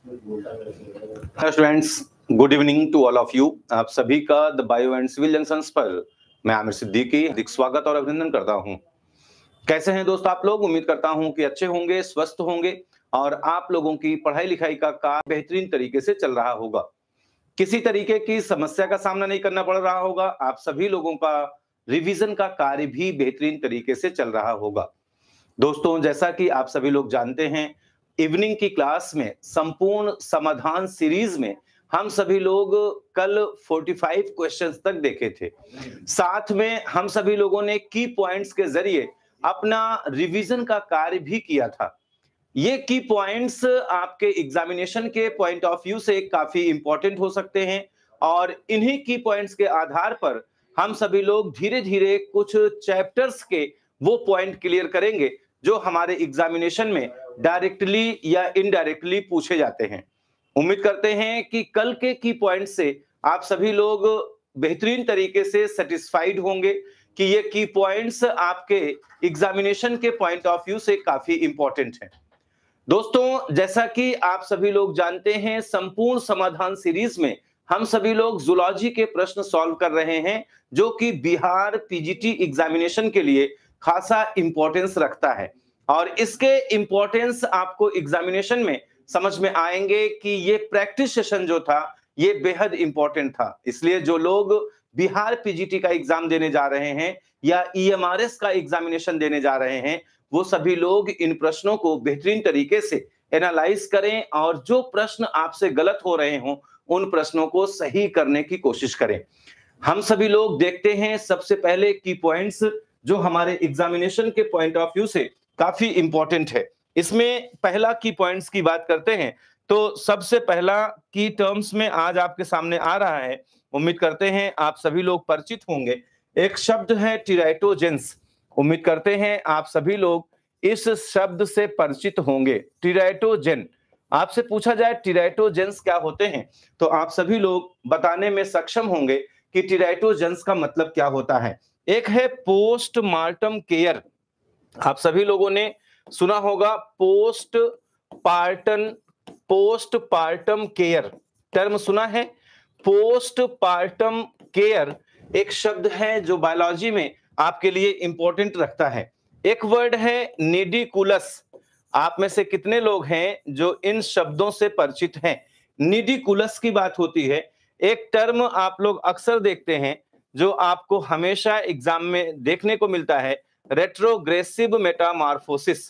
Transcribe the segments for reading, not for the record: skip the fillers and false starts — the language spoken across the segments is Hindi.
Hello students, good evening to all of you. आप सभी का the bio and civil junctions पर मैं आमिर सिद्दीकी हार्दिक स्वागत और अभिनंदन करता हूं। कैसे हैं दोस्त आप लोग? उम्मीद करता हूं कि अच्छे होंगे, स्वस्थ होंगे और आप लोगों की पढ़ाई लिखाई का कार्य बेहतरीन तरीके से चल रहा होगा। किसी तरीके की समस्या का सामना नहीं करना पड़ रहा होगा। आप सभी लोगों का रिवीजन का कार्य भी बेहतरीन तरीके से चल रहा होगा। दोस्तों, जैसा कि आप सभी लोग जानते हैं, इवनिंग की क्लास में संपूर्ण समाधान सीरीज में हम सभी लोग कल 45 क्वेश्चंस तक देखे थे। साथ में हम सभी लोगों ने की पॉइंट्स के जरिए अपना रिवीजन का कार्य भी किया था। ये की पॉइंट्स आपके एग्जामिनेशन के पॉइंट ऑफ व्यू से काफी इंपॉर्टेंट हो सकते हैं और इन्हीं की पॉइंट्स के आधार पर हम सभी लोग धीरे धीरे कुछ चैप्टर्स के वो पॉइंट क्लियर करेंगे जो हमारे एग्जामिनेशन में डायरेक्टली या इनडायरेक्टली पूछे जाते हैं। उम्मीद करते हैं कि कल के की पॉइंट से आप सभी लोग बेहतरीन तरीके से सेटिस्फाइड होंगे कि ये की पॉइंट्स आपके एग्जामिनेशन के पॉइंट ऑफ व्यू से काफी इंपॉर्टेंट हैं। दोस्तों, जैसा कि आप सभी लोग जानते हैं, संपूर्ण समाधान सीरीज में हम सभी लोग जूलॉजी के प्रश्न सॉल्व कर रहे हैं जो कि बिहार पीजीटी एग्जामिनेशन के लिए खासा इंपॉर्टेंस रखता है और इसके इंपॉर्टेंस आपको एग्जामिनेशन में समझ में आएंगे कि ये प्रैक्टिस सेशन जो था ये बेहद इंपॉर्टेंट था। इसलिए जो लोग बिहार पीजीटी का एग्जाम देने जा रहे हैं या ईएमआरएस का एग्जामिनेशन देने जा रहे हैं, वो सभी लोग इन प्रश्नों को बेहतरीन तरीके से एनालाइज करें और जो प्रश्न आपसे गलत हो रहे हों उन प्रश्नों को सही करने की कोशिश करें। हम सभी लोग देखते हैं सबसे पहले की पॉइंट्स जो हमारे एग्जामिनेशन के पॉइंट ऑफ व्यू से काफी इंपॉर्टेंट है। इसमें पहला की पॉइंट्स की बात करते हैं तो सबसे पहला की टर्म्स में आज आपके सामने आ रहा है। उम्मीद करते हैं आप सभी लोग परिचित होंगे। एक शब्द है टेराटोजेंस। उम्मीद करते हैं आप सभी लोग इस शब्द से परिचित होंगे। टेराटोजेन, आपसे पूछा जाए टेराटोजेंस क्या होते हैं तो आप सभी लोग बताने में सक्षम होंगे कि टेराटोजेंस का मतलब क्या होता है। एक है पोस्टमार्टम केयर। आप सभी लोगों ने सुना होगा पोस्टपार्टम केयर, टर्म सुना है। पोस्टपार्टम केयर एक शब्द है जो बायोलॉजी में आपके लिए इंपॉर्टेंट रखता है। एक वर्ड है निडिकुलस। आप में से कितने लोग हैं जो इन शब्दों से परिचित हैं? निडिकुलस की बात होती है। एक टर्म आप लोग अक्सर देखते हैं जो आपको हमेशा एग्जाम में देखने को मिलता है, रेट्रोग्रेसिव मेटामॉर्फोसिस।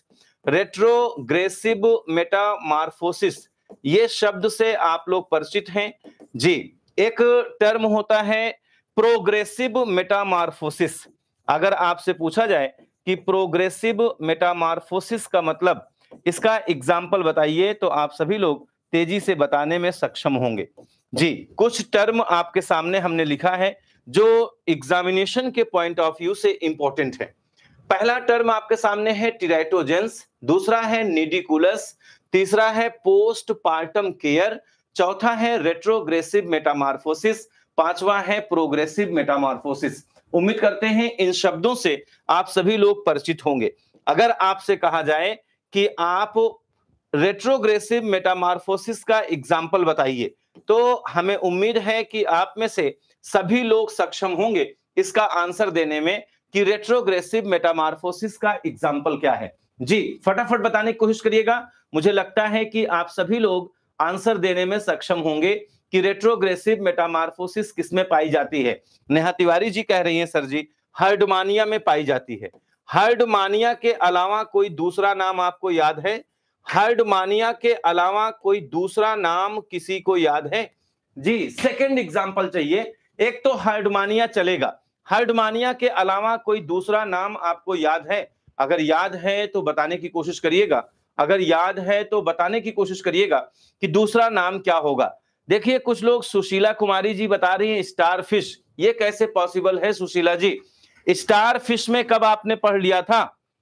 रेट्रोग्रेसिव मेटामॉर्फोसिस, ये शब्द से आप लोग परिचित हैं जी। एक टर्म होता है प्रोग्रेसिव मेटामॉर्फोसिस। अगर आपसे पूछा जाए कि प्रोग्रेसिव मेटामॉर्फोसिस का मतलब, इसका एग्जाम्पल बताइए, तो आप सभी लोग तेजी से बताने में सक्षम होंगे जी। कुछ टर्म आपके सामने हमने लिखा है जो एग्जामिनेशन के पॉइंट ऑफ व्यू से इंपॉर्टेंट है। पहला टर्म आपके सामने है टेराटोजेंस, दूसरा है निडिकुलस, तीसरा है पोस्टपार्टम केयर, चौथा है रेट्रोग्रेसिव मेटामॉर्फोसिस, पांचवा है प्रोग्रेसिव मेटामॉर्फोसिस। उम्मीद करते हैं इन शब्दों से आप सभी लोग परिचित होंगे। अगर आपसे कहा जाए कि आप रेट्रोग्रेसिव मेटामॉर्फोसिस का एग्जाम्पल बताइए तो हमें उम्मीद है कि आप में से सभी लोग सक्षम होंगे इसका आंसर देने में कि रेट्रोग्रेसिव मेटामॉर्फोसिस का एग्जाम्पल क्या है। जी, फटाफट बताने की कोशिश करिएगा। मुझे लगता है कि आप सभी लोग आंसर देने में सक्षम होंगे कि रेट्रोग्रेसिव मेटामॉर्फोसिस किसमें पाई जाती है। नेहा तिवारी जी कह रही हैं सर जी हर्डमानिया में पाई जाती है। हर्डमानिया के अलावा कोई दूसरा नाम आपको याद है? हर्डमानिया के अलावा कोई दूसरा नाम किसी को याद है? जी, सेकंड एग्जांपल चाहिए। एक तो हर्डमानिया चलेगा, हर्डमानिया के अलावा कोई दूसरा नाम आपको याद है? अगर याद है तो बताने की कोशिश करिएगा। अगर याद है तो बताने की कोशिश करिएगा कि दूसरा नाम क्या होगा। देखिए, कुछ लोग, सुशीला कुमारी जी बता रही हैं स्टारफिश। ये कैसे पॉसिबल है सुशीला जी? स्टारफिश में कब आपने पढ़ लिया था?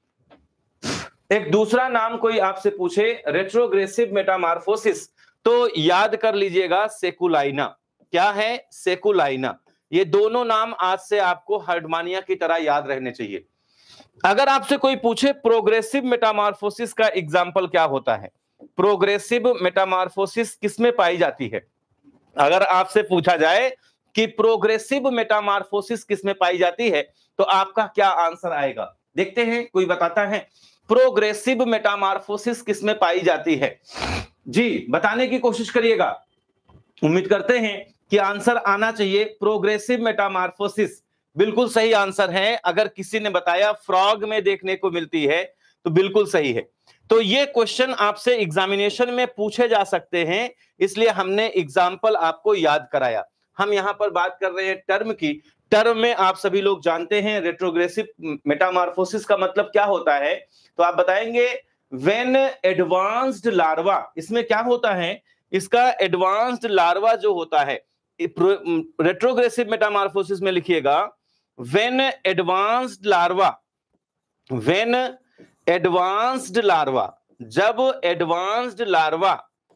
एक दूसरा नाम कोई आपसे पूछे रेट्रोग्रेसिव मेटामॉर्फोसिस तो याद कर लीजिएगा सेकुलाइना। क्या है? सेकुलाइना। ये दोनों नाम आज से आपको हर्डमानिया की तरह याद रहने चाहिए। अगर आपसे कोई पूछे प्रोग्रेसिव मेटामॉर्फोसिस का एग्जाम्पल क्या होता है प्रोग्रेसिव मेटामॉर्फोसिस किसमें पाई जाती है? अगर आपसे पूछा जाए कि प्रोग्रेसिव मेटामॉर्फोसिस किसमें पाई जाती है, तो आपका क्या आंसर आएगा? देखते हैं, कोई बताता है प्रोग्रेसिव मेटामॉर्फोसिस किसमें पाई जाती है? जी, बताने की कोशिश करिएगा। उम्मीद करते हैं कि आंसर आना चाहिए। प्रोग्रेसिव मेटामॉर्फोसिस बिल्कुल सही आंसर है। अगर किसी ने बताया फ्रॉग में देखने को मिलती है तो बिल्कुल सही है। तो ये क्वेश्चन आपसे एग्जामिनेशन में पूछे जा सकते हैं, इसलिए हमने एग्जाम्पल आपको याद कराया। हम यहां पर बात कर रहे हैं टर्म की। टर्म में आप सभी लोग जानते हैं रेट्रोग्रेसिव मेटामॉर्फोसिस का मतलब क्या होता है, तो आप बताएंगे व्हेन एडवांस्ड लार्वा, इसमें क्या होता है, इसका एडवांस्ड लार्वा जो होता है, रेट्रोग्रेसिव मेटामॉर्फोसिस में लिखिएगा when advanced larva, when advanced larva, जब advanced larva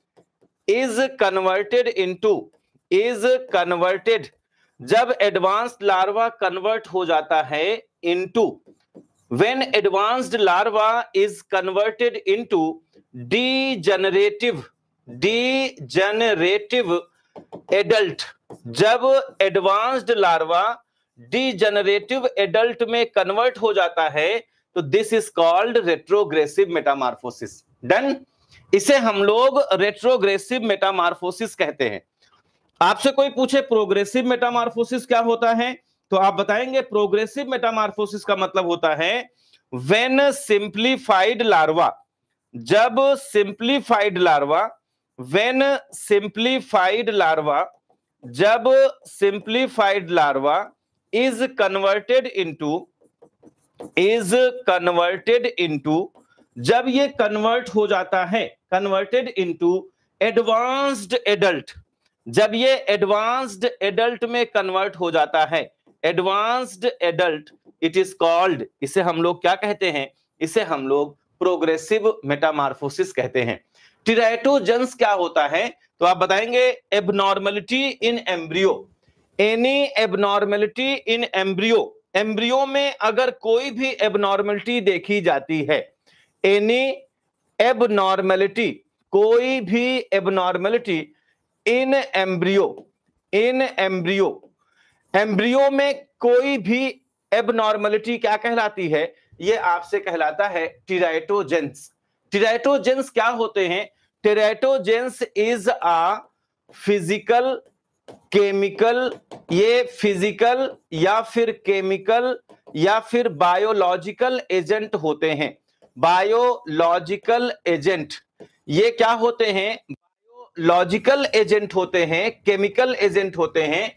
is converted into, is converted, जब एडवांस्ड लार्वा कन्वर्ट हो जाता है into, when advanced larva is converted into degenerative, degenerative adult, जब एडवांस्ड लार्वा डीजेनरेटिव एडल्ट में कन्वर्ट हो जाता है तो this is called retrogressive metamorphosis. Done, इसे हम लोग रेट्रोग्रेसिव मेटामॉर्फोसिस कहते हैं। आपसे कोई पूछे प्रोग्रेसिव मेटामॉर्फोसिस क्या होता है, तो आप बताएंगे प्रोग्रेसिव मेटामॉर्फोसिस का मतलब होता है व्हेन सिंप्लीफाइड लार्वा, जब simplified larva, when simplified larva, जब simplified larva is converted into, is converted into, जब ये कन्वर्ट हो जाता है, कन्वर्टेड इनटू एडवांस्ड एडल्ट, जब ये एडवांस्ड एडल्ट में कन्वर्ट हो जाता है, advanced adult, it is called, इसे हम लोग क्या कहते हैं, इसे हम लोग प्रोग्रेसिव मेटामॉर्फोसिस कहते हैं। टीरेटोजेंस क्या होता है, तो आप बताएंगे abnormality in embryo, any abnormality in embryo, embryo में अगर कोई भी एबनॉर्मलिटी देखी जाती है, एनी एबनॉर्मलिटी, कोई भी abnormality in embryo, in embryo, embryo में कोई भी एबनॉर्मलिटी क्या कहलाती है, ये आपसे कहलाता है टीरेटोजेंस। टीरेटोजेंस क्या होते हैं? Teratogens is a physical, chemical, ये फिजिकल या फिर केमिकल या फिर बायोलॉजिकल एजेंट होते हैं। बायोलॉजिकल एजेंट, ये क्या होते हैं? बायोलॉजिकल एजेंट होते हैं, केमिकल एजेंट होते हैं,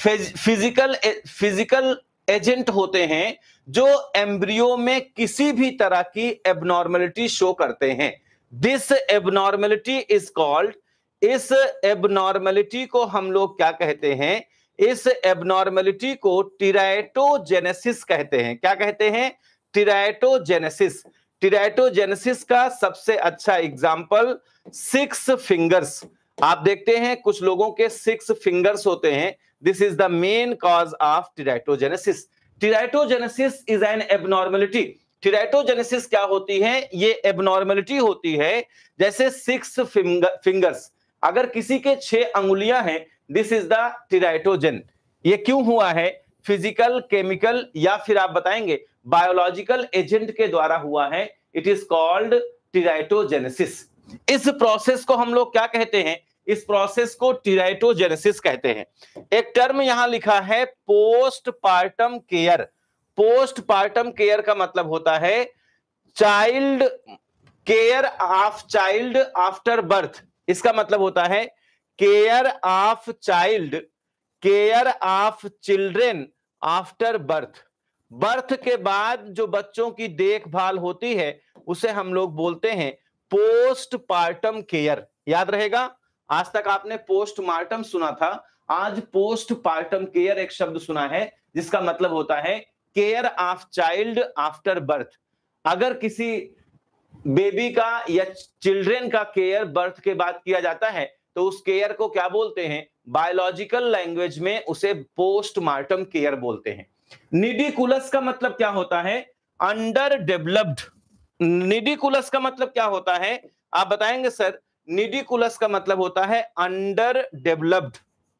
फिजिकल एजेंट होते हैं जो एम्ब्रियो में किसी भी तरह की एबनॉर्मलिटी शो करते हैं। दिस एबनॉर्मलिटी इज कॉल्ड, इस एबनॉर्मलिटी को हम लोग क्या कहते हैं? इस एबनॉर्मलिटी को टीरेटोजेनेसिस कहते हैं। क्या कहते हैं? टीरेटोजेनेसिस। टीरेटोजेनेसिस का सबसे अच्छा एग्जांपल 6 फिंगर्स। आप देखते हैं कुछ लोगों के 6 फिंगर्स होते हैं। This is the main cause of teratogenesis. Teratogenesis is an abnormality. Teratogenesis क्या होती है? ये एबनॉर्मलिटी होती है जैसे 6 फिंगर्स, अगर किसी के 6 अंगुलियां हैं, दिस इज द टीरेटोजेन। ये क्यों हुआ है? फिजिकल, केमिकल या फिर आप बताएंगे बायोलॉजिकल एजेंट के द्वारा हुआ है। It is called teratogenesis. इस प्रोसेस को हम लोग क्या कहते हैं? इस प्रोसेस को टीरेटोजेनेसिस कहते हैं। एक टर्म यहां लिखा है पोस्टपार्टम केयर। पोस्टपार्टम केयर का मतलब होता है child care of child after birth. इसका मतलब होता है care of child, care of children after birth. Birth के बाद जो बच्चों की देखभाल होती है उसे हम लोग बोलते हैं पोस्टपार्टम केयर। याद रहेगा, आज तक आपने पोस्टमार्टम सुना था, आज पोस्टपार्टम केयर एक शब्द सुना है जिसका मतलब होता है care of child after birth. अगर किसी बेबी का या चिल्ड्रेन का केयर बर्थ के बाद किया जाता है तो उस केयर को क्या बोलते हैं? बायोलॉजिकल लैंग्वेज में उसे पोस्टमार्टम केयर बोलते हैं। निडिकुलस का मतलब क्या होता है? Under developed. निडिकुलस का मतलब क्या होता है? आप बताएंगे सर निडिकुलस का मतलब होता है underdeveloped,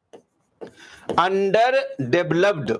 underdeveloped,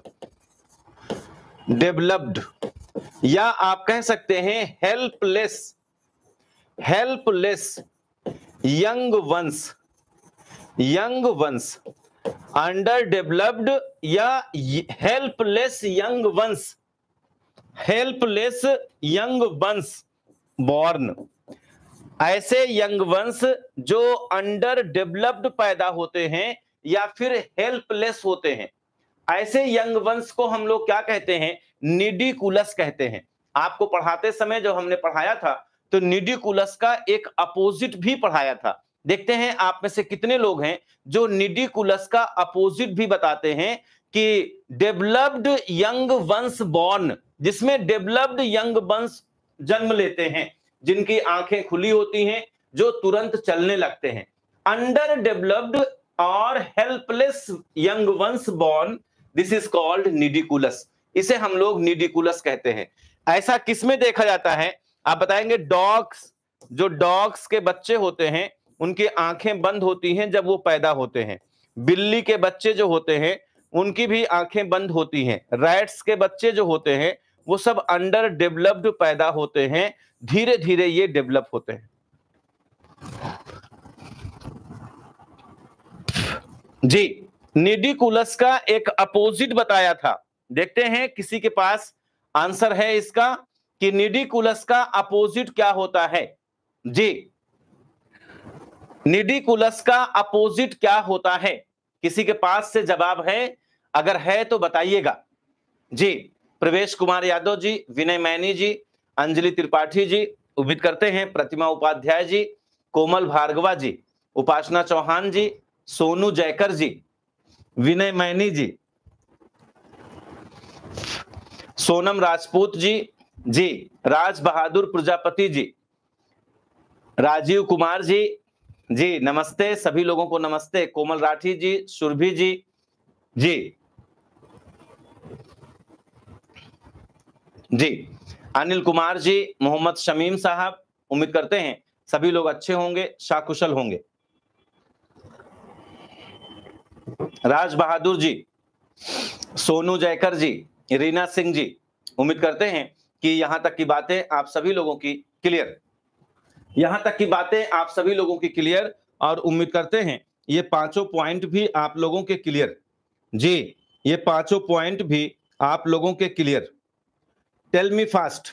developed, या आप कह सकते हैं helpless, helpless young ones, young ones, underdeveloped या helpless young ones, helpless young ones born, ऐसे यंग वंश जो अंडर डेवलप्ड पैदा होते हैं या फिर हेल्पलेस होते हैं, ऐसे यंग वंश को हम लोग क्या कहते हैं, निडिकुलस कहते हैं। आपको पढ़ाते समय जो हमने पढ़ाया था तो निडिकुलस का एक अपोजिट भी पढ़ाया था। देखते हैं आप में से कितने लोग हैं जो निडिकुलस का अपोजिट भी बताते हैं कि डेवलप्ड यंग वंश बॉर्न, जिसमें डेवलप्ड यंग वंश जन्म लेते हैं, जिनकी आंखें खुली होती हैं, जो तुरंत चलने लगते हैं। अंडर डेवलप्ड और helpless young ones born, this is called nidicolous, इसे हम लोग निडिकुलस कहते हैं। ऐसा किसमें देखा जाता है, आप बताएंगे डॉग्स, जो डॉग्स के बच्चे होते हैं उनकी आंखें बंद होती हैं जब वो पैदा होते हैं। बिल्ली के बच्चे जो होते हैं उनकी भी आंखें बंद होती हैं। रैट्स के बच्चे जो होते हैं वो सब अंडर डेवलप्ड पैदा होते हैं, धीरे धीरे ये डेवलप होते हैं। जी, निडिकुलस का एक अपोजिट बताया था। देखते हैं किसी के पास आंसर है इसका कि निडिकुलस का अपोजिट क्या होता है। जी, निडिकुलस का अपोजिट क्या होता है, किसी के पास से जवाब है? अगर है तो बताइएगा। जी, प्रवेश कुमार यादव जी, विनय मैनी जी, अंजलि त्रिपाठी जी, उम्मीद करते हैं प्रतिमा उपाध्याय जी, कोमल भार्गवा जी, उपासना चौहान जी, सोनू जयकर जी, विनय मैनी जी, सोनम राजपूत जी, जी, राज बहादुर प्रजापति जी, राजीव कुमार जी, जी नमस्ते, सभी लोगों को नमस्ते, कोमल राठी जी, सुरभि जी, जी जी, अनिल कुमार जी, मोहम्मद शमीम साहब, उम्मीद करते हैं सभी लोग अच्छे होंगे, शाकुशल होंगे। राज बहादुर जी, सोनू जयकर जी, रीना सिंह जी, उम्मीद करते हैं कि यहां तक की बातें आप सभी लोगों की क्लियर, यहां तक की बातें आप सभी लोगों की क्लियर, और उम्मीद करते हैं ये पांचों पॉइंट भी आप लोगों के क्लियर। जी, ये पांचों पॉइंट भी आप लोगों के क्लियर। Tell me fast.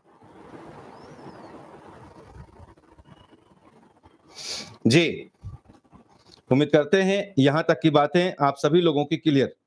जी, उम्मीद करते हैं यहां तक की बातें आप सभी लोगों की क्लियर।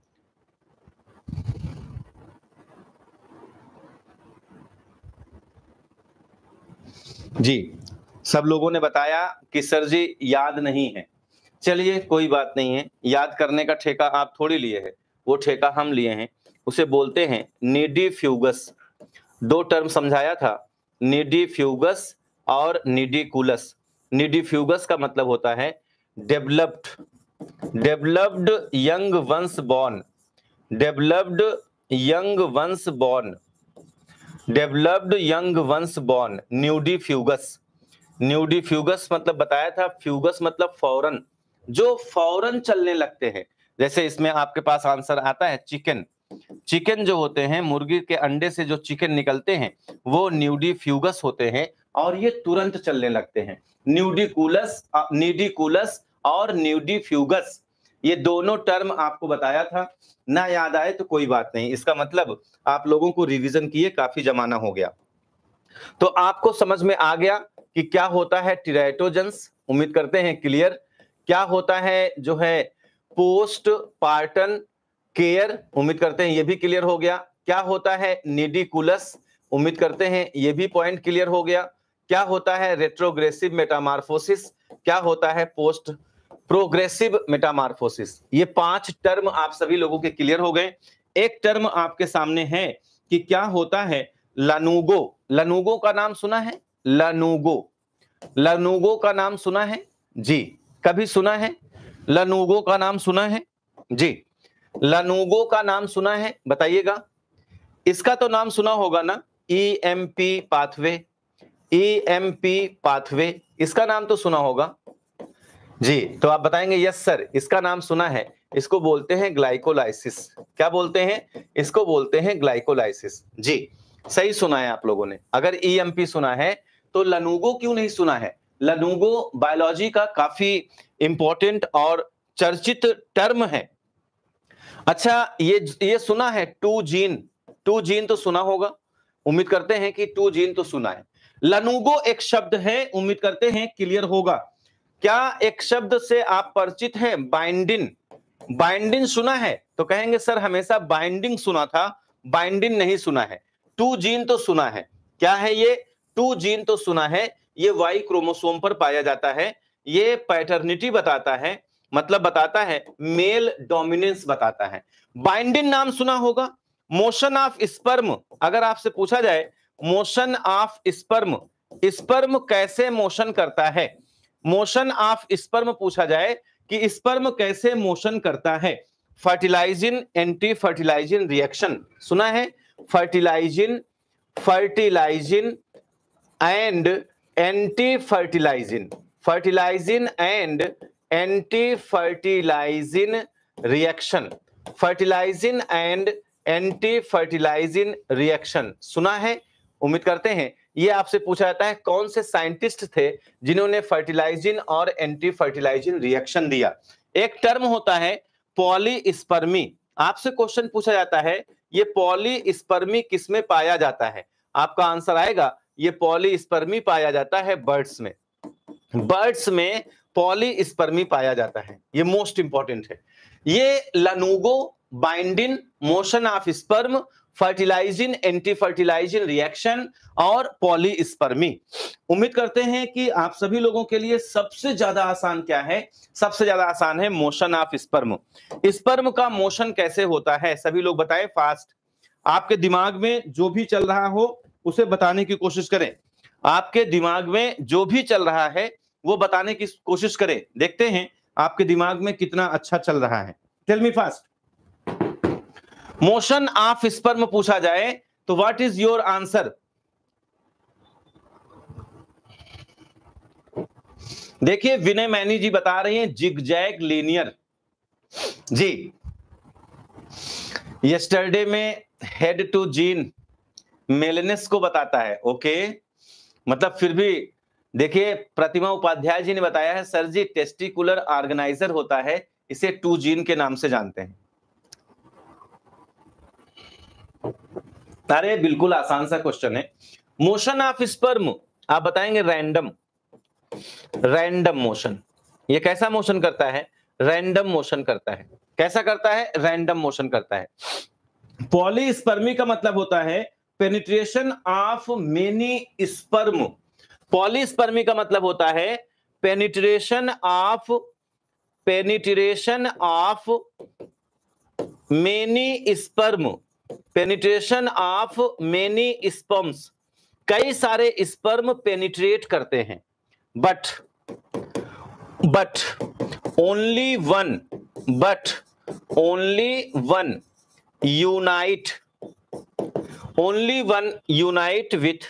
जी, सब लोगों ने बताया कि सर जी याद नहीं है। चलिए कोई बात नहीं है, याद करने का ठेका आप थोड़ी लिए हैं, वो ठेका हम लिए हैं। उसे बोलते हैं निडिफ्यूगस। दो टर्म समझाया था, निडिफ्यूगस और निडिकुलस। निडिफ्यूगस का मतलब होता है developed, developed young ones born, developed young ones born, developed young ones born, nidifugous. Nidifugous मतलब बताया था, फ्यूगस मतलब फौरन, जो फौरन चलने लगते हैं। जैसे इसमें आपके पास आंसर आता है चिकन। चिकन जो होते हैं, मुर्गी के अंडे से जो चिकन निकलते हैं वो न्यूडिफ्यूगस होते हैं और ये तुरंत चलने लगते हैं। न्यूडिकुलस, निडिकुलस और न्यूडिफ्यूगस, ये दोनों टर्म आपको बताया था। ना याद आए तो कोई बात नहीं, इसका मतलब आप लोगों को रिवीजन किए काफी जमाना हो गया। तो आपको समझ में आ गया कि क्या होता है टेराटोजेंस, उम्मीद करते हैं क्लियर। क्या होता है जो है पोस्ट पार्टन केयर, उम्मीद करते हैं ये भी क्लियर हो गया। क्या होता है निडिकुलस, उम्मीद करते हैं ये भी पॉइंट क्लियर हो गया। क्या होता है रेट्रोग्रेसिव मेटामार्फोसिस, क्या होता है पोस्ट प्रोग्रेसिव मेटामार्फोसिस। ये पांच टर्म आप सभी लोगों के क्लियर हो गए। एक टर्म आपके सामने है कि क्या होता है लानुगो। लानुगो का नाम सुना है? लानुगो, लानुगो का नाम सुना है जी? कभी सुना है? लानुगो का नाम सुना है जी? लानुगो का नाम सुना है, बताइएगा। इसका तो नाम सुना होगा ना, EMP पाथवे, EMP पाथवे, इसका नाम तो सुना होगा जी। तो आप बताएंगे यस सर, इसका नाम सुना है, इसको बोलते हैं ग्लाइकोलाइसिस। क्या बोलते हैं? इसको बोलते हैं ग्लाइकोलाइसिस जी। सही सुना है आप लोगों ने। अगर EMP सुना है तो लनुगो क्यों नहीं सुना है? लनुगो बायोलॉजी का काफी इंपॉर्टेंट और चर्चित टर्म है। अच्छा, ये सुना है टू जीन तो सुना होगा, उम्मीद करते हैं कि टू जीन तो सुना है। लनुगो एक शब्द है, उम्मीद करते हैं क्लियर होगा। क्या एक शब्द से आप परिचित हैं? बाइंडिन सुना है? तो कहेंगे सर हमेशा बाइंडिंग सुना था, बाइंडिन नहीं सुना है। टू जीन तो सुना है। क्या है ये? टू जीन तो सुना है। ये वाई क्रोमोसोम पर पाया जाता है। ये पैटर्निटी बताता है, मतलब बताता है मेल डोमिनेंस बताता है। बाइंडिन नाम सुना होगा। मोशन ऑफ स्पर्म, अगर आपसे पूछा जाए मोशन ऑफ स्पर्म, स्पर्म कैसे मोशन करता है, मोशन ऑफ स्पर्म पूछा जाए कि स्पर्म कैसे मोशन करता है, फर्टिलाइजिन एंटी फर्टिलाइजिन रिएक्शन सुना है? Fertilizin and anti fertilizin, fertilizin and anti fertilizin reaction, fertilizin and anti fertilizin reaction सुना है? उम्मीद करते हैं। ये आपसे पूछा जाता है कौन से साइंटिस्ट थे जिन्होंने फर्टिलाइजिन और एंटी फर्टिलाइजिन रिएक्शन दिया। एक टर्म होता है पॉलीस्पर्मी। आपसे क्वेश्चन पूछा जाता है ये पॉलीस्पर्मी किसमें पाया जाता है? आपका आंसर आएगा ये पॉलीस्पर्मी पाया जाता है बर्ड्स में। बर्ड्स में पॉलीस्पर्मी पाया जाता है, ये मोस्ट इंपॉर्टेंट है। ये lanugo, bindin, motion of sperm, fertilizin anti fertilizin reaction और पॉलीस्पर्मी। उम्मीद करते हैं कि आप सभी लोगों के लिए सबसे ज्यादा आसान क्या है? सबसे ज्यादा आसान है मोशन ऑफ स्पर्म। स्पर्म का मोशन कैसे होता है? सभी लोग बताएं फास्ट। आपके दिमाग में जो भी चल रहा हो उसे बताने की कोशिश करें। आपके दिमाग में जो भी चल रहा है वो बताने की कोशिश करें। देखते हैं आपके दिमाग में कितना अच्छा चल रहा है। Tell me fast. Motion of sperm पूछा जाए तो व्हाट इज योर आंसर? देखिए विनय मैनी जी बता रही हैं जिगजैग लीनियर जी। यस्टरडे में हेड टू जीन मेलनेस को बताता है। ओके, मतलब फिर भी देखिए प्रतिमा उपाध्याय जी ने बताया है सर जी टेस्टिकुलर ऑर्गेनाइजर होता है, इसे टू जीन के नाम से जानते हैं। अरे बिल्कुल आसान सा क्वेश्चन है। मोशन ऑफ स्पर्म आप बताएंगे रैंडम, रैंडम मोशन। ये कैसा मोशन करता है? रैंडम मोशन करता है। कैसा करता है? रैंडम मोशन करता है। पॉलीस्पर्मी का मतलब होता है penetration of many sperm. Polyspermy का मतलब होता है penetration of many sperm, penetration of many sperms. कई सारे स्पर्म पेनिट्रेट करते हैं, but only one unite with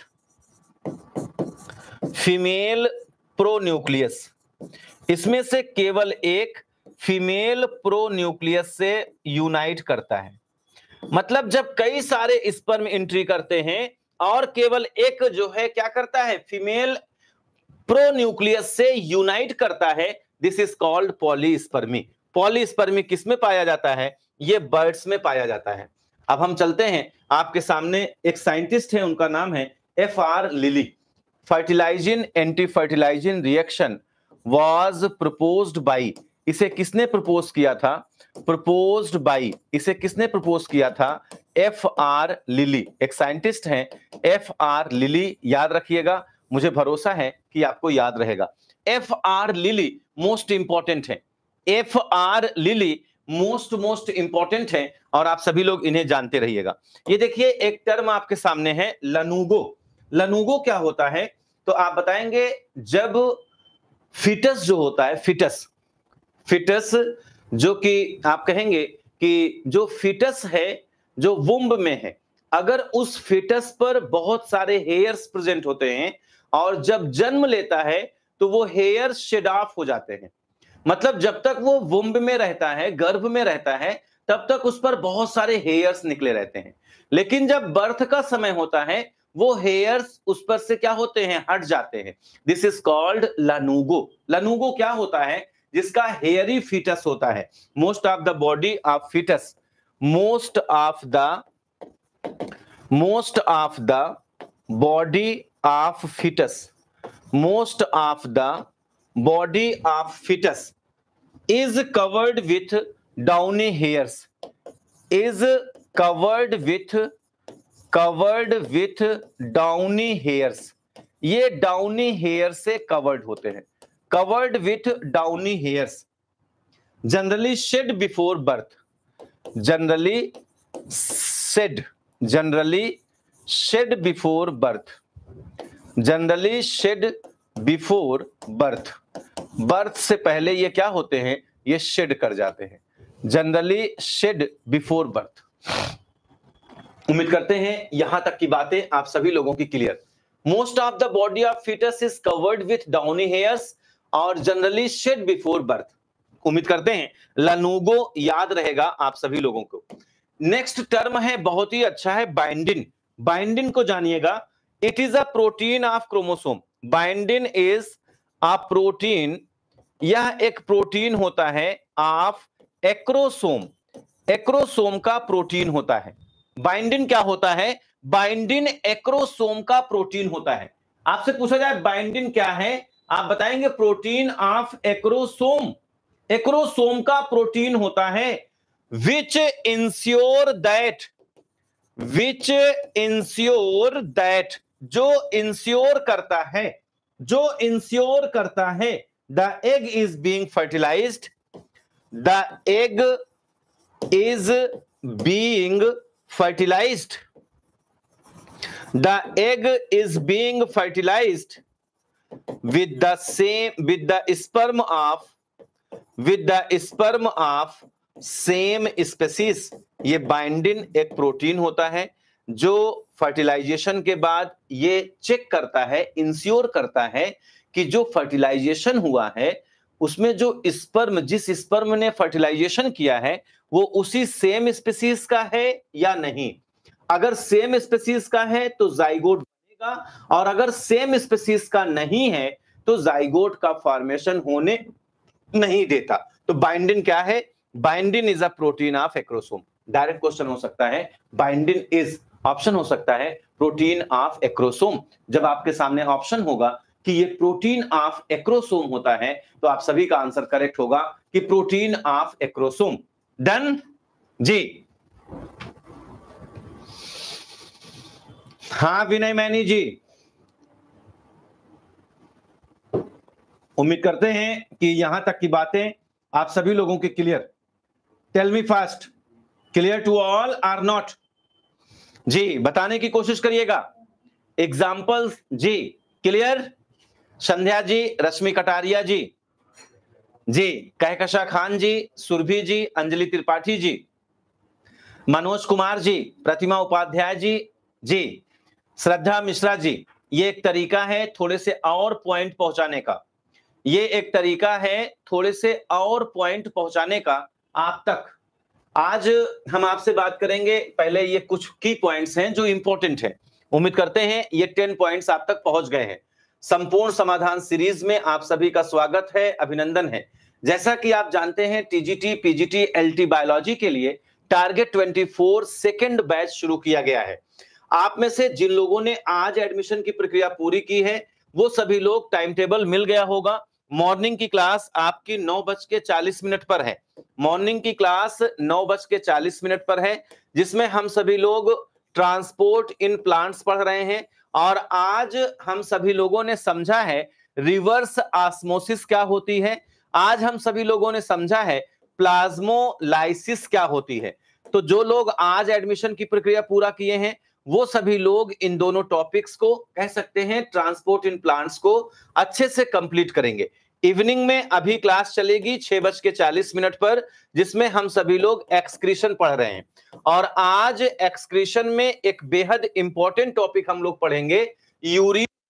female pronucleus. इसमें से केवल एक फीमेल प्रोन्यूक्लियस से यूनाइट करता है। मतलब जब कई सारे स्पर्म एंट्री करते हैं और केवल एक जो है क्या करता है? फीमेल प्रोन्यूक्लियस से यूनाइट करता है, this is called polyspermy. Polyspermy किस में पाया जाता है? ये बर्ड्स में पाया जाता है। अब हम चलते हैं, आपके सामने एक साइंटिस्ट है, उनका नाम है FR Lillie. Fertilizin anti fertilizin reaction was proposed by, इसे किसने प्रपोज किया था? प्रपोज्ड बाय, इसे किसने प्रपोज किया था? FR Lillie. एक साइंटिस्ट हैं FR लिली, याद रखिएगा, मुझे भरोसा है कि आपको याद रहेगा। FR लिली मोस्ट इंपॉर्टेंट है। FR लिली मोस्ट इंपॉर्टेंट है और आप सभी लोग इन्हें जानते रहिएगा। ये देखिए एक टर्म आपके सामने है लनुगो। लनुगो क्या होता है? तो आप बताएंगे जब फिटस जो होता है, फिटस जो कि आप कहेंगे कि जो फिटस है जो वुम्ब में है, अगर उस फिटस पर बहुत सारे हेयर्स प्रेजेंट होते हैं और जब जन्म लेता है तो वो हेयर शेड ऑफ हो जाते हैं। मतलब जब तक वो वुम्ब में रहता है, गर्भ में रहता है, तब तक उस पर बहुत सारे हेयर्स निकले रहते हैं। लेकिन जब बर्थ का समय होता है वो हेयर्स उस पर से क्या होते हैं, हट जाते हैं। This is called lanugo. Lanugo क्या होता है, जिसका हेयरी फीटस होता है। Most of the body of foetus, most of the body of foetus, most of the body of foetus is covered with downy hairs, is covered with downy hairs। ये डाउनी हेयर से कवर्ड होते हैं, covered with downy hairs. Generally shed before birth, generally shed before birth, generally shed before birth. Birth से पहले ये क्या होते हैं, ये शेड कर जाते हैं। Generally shed before birth. उम्मीद करते हैं यहां तक की बातें आप सभी लोगों की clear. Most of the body of foetus is covered with downy hairs और जनरली शेड बिफोर बर्थ। उम्मीद करते हैं लानूगो याद रहेगा आप सभी लोगों को। नेक्स्ट टर्म है, बहुत ही अच्छा है, बाइंडिन। बाइंडिन को जानिएगा। It is a protein of chromosome. Bindin is a protein, यह एक प्रोटीन होता है ऑफ एक्रोसोम। एक्रोसोम का प्रोटीन होता है। बाइंडिन क्या होता है, बाइंडिन एक्रोसोम का प्रोटीन होता है। आपसे पूछा जाए बाइंडिन क्या है, आप बताएंगे प्रोटीन ऑफ एक्रोसोम। एक्रोसोम का प्रोटीन होता है विच इंश्योर दैट, जो इंश्योर करता है the egg is being fertilised, the egg is being fertilised, the egg is being fertilised with the sperm of same species। ये बाइंडिन एक प्रोटीन होता है जो फर्टिलाइजेशन के बाद ये चेक करता है, इंश्योर करता है कि जो फर्टिलाइजेशन हुआ है उसमें जो स्पर्म, जिस स्पर्म ने फर्टिलाइजेशन किया है वो उसी सेम स्पीसीज का है या नहीं। अगर सेम स्पीसीज का है तो जाइगोट बनेगा, और अगर सेम स्पीसीज का नहीं है तो जाइगोट का फॉर्मेशन होने नहीं देता। तो बाइंडिन क्या है, bindin is a protein of acrosome. Direct question हो सकता है बाइंडिन इज, ऑप्शन हो सकता है प्रोटीन ऑफ एक्रोसोम। जब आपके सामने ऑप्शन होगा कि ये प्रोटीन ऑफ एक्रोसोम होता है तो आप सभी का आंसर करेक्ट होगा कि प्रोटीन ऑफ एक्रोसोम। डन जी। हाँ विनय मैनी जी, उम्मीद करते हैं कि यहां तक की बातें आप सभी लोगों की clear. Tell me fast, clear to all or not? जी बताने की कोशिश करिएगा। एग्जाम्पल्स जी क्लियर? संध्या जी, रश्मि कटारिया जी, कहकशा खान जी, सुरभि जी, अंजलि त्रिपाठी जी, मनोज कुमार जी, प्रतिमा उपाध्याय जी, श्रद्धा मिश्रा जी। ये एक तरीका है थोड़े से और पॉइंट पहुंचाने का, ये एक तरीका है थोड़े से और पॉइंट पहुंचाने का आप तक। आज हम आपसे बात करेंगे, पहले ये कुछ की पॉइंट्स हैं जो इंपॉर्टेंट है। उम्मीद करते हैं ये 10 पॉइंट्स आप तक पहुंच गए हैं। संपूर्ण समाधान सीरीज में आप सभी का स्वागत है, अभिनंदन है। जैसा कि आप जानते हैं टीजीटी, पीजीटी, एलटी बायोलॉजी के लिए टारगेट 24 सेकंड बैच शुरू किया गया है। आप में से जिन लोगों ने आज एडमिशन की प्रक्रिया पूरी की है वो सभी लोग टाइम टेबल मिल गया होगा। मॉर्निंग की क्लास आपकी 9:40 पर है। मॉर्निंग की क्लास 9:40 पर है, जिसमें हम सभी लोग ट्रांसपोर्ट इन प्लांट्स पढ़ रहे हैं। और आज हम सभी लोगों ने समझा है रिवर्स ऑस्मोसिस क्या होती है, आज हम सभी लोगों ने समझा है प्लाज्मोलाइसिस क्या होती है। तो जो लोग आज एडमिशन की प्रक्रिया पूरा किए हैं वो सभी लोग इन दोनों टॉपिक्स को, कह सकते हैं ट्रांसपोर्ट इन प्लांट्स को अच्छे से कंप्लीट करेंगे। इवनिंग में अभी क्लास चलेगी 6:40 पर, जिसमें हम सभी लोग एक्सक्रीशन पढ़ रहे हैं। और आज एक्सक्रीशन में एक बेहद इंपॉर्टेंट टॉपिक हम लोग पढ़ेंगे, यूरिन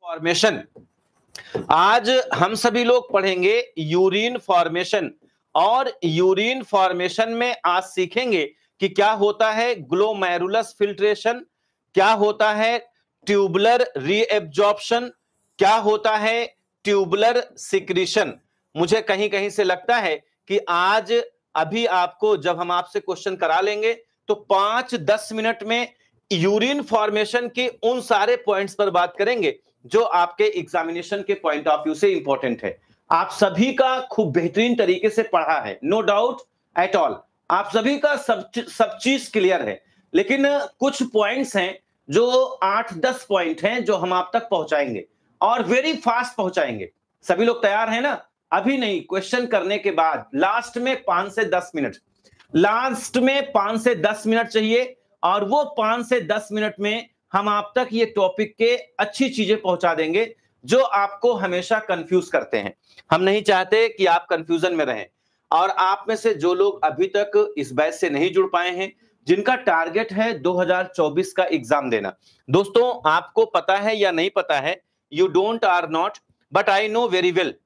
फॉर्मेशन। आज हम सभी लोग पढ़ेंगे यूरिन फॉर्मेशन, और यूरिन फॉर्मेशन में आज सीखेंगे कि क्या होता है ग्लोमेरुलस फिल्ट्रेशन, क्या होता है ट्यूबुलर रीएब्जॉर्प्शन, क्या होता है ट्यूबुलर सिक्रीशन। मुझे कहीं कहीं से लगता है कि आज अभी आपको जब हम आपसे क्वेश्चन करा लेंगे तो 5-10 मिनट में यूरिन फॉर्मेशन के उन सारे पॉइंट्स पर बात करेंगे जो आपके एग्जामिनेशन के पॉइंट ऑफ व्यू से इंपॉर्टेंट है। आप सभी का खूब बेहतरीन तरीके से पढ़ा है, नो डाउट एट ऑल, आप सभी का सब चीज क्लियर है, लेकिन कुछ पॉइंट्स हैं जो 8-10 पॉइंट हैं जो हम आप तक पहुंचाएंगे और वेरी फास्ट पहुंचाएंगे। सभी लोग तैयार हैं ना? अभी नहीं, क्वेश्चन करने के बाद लास्ट में 5 से 10 मिनट, लास्ट में 5 से 10 मिनट चाहिए, और वो 5 से 10 मिनट में हम आप तक ये टॉपिक के अच्छी चीजें पहुंचा देंगे जो आपको हमेशा कंफ्यूज करते हैं। हम नहीं चाहते कि आप कंफ्यूजन में रहें। और आप में से जो लोग अभी तक इस बैच से नहीं जुड़ पाए हैं, जिनका टारगेट है 2024 का एग्जाम देना, दोस्तों आपको पता है या नहीं पता है, you don't or not, but I know very well,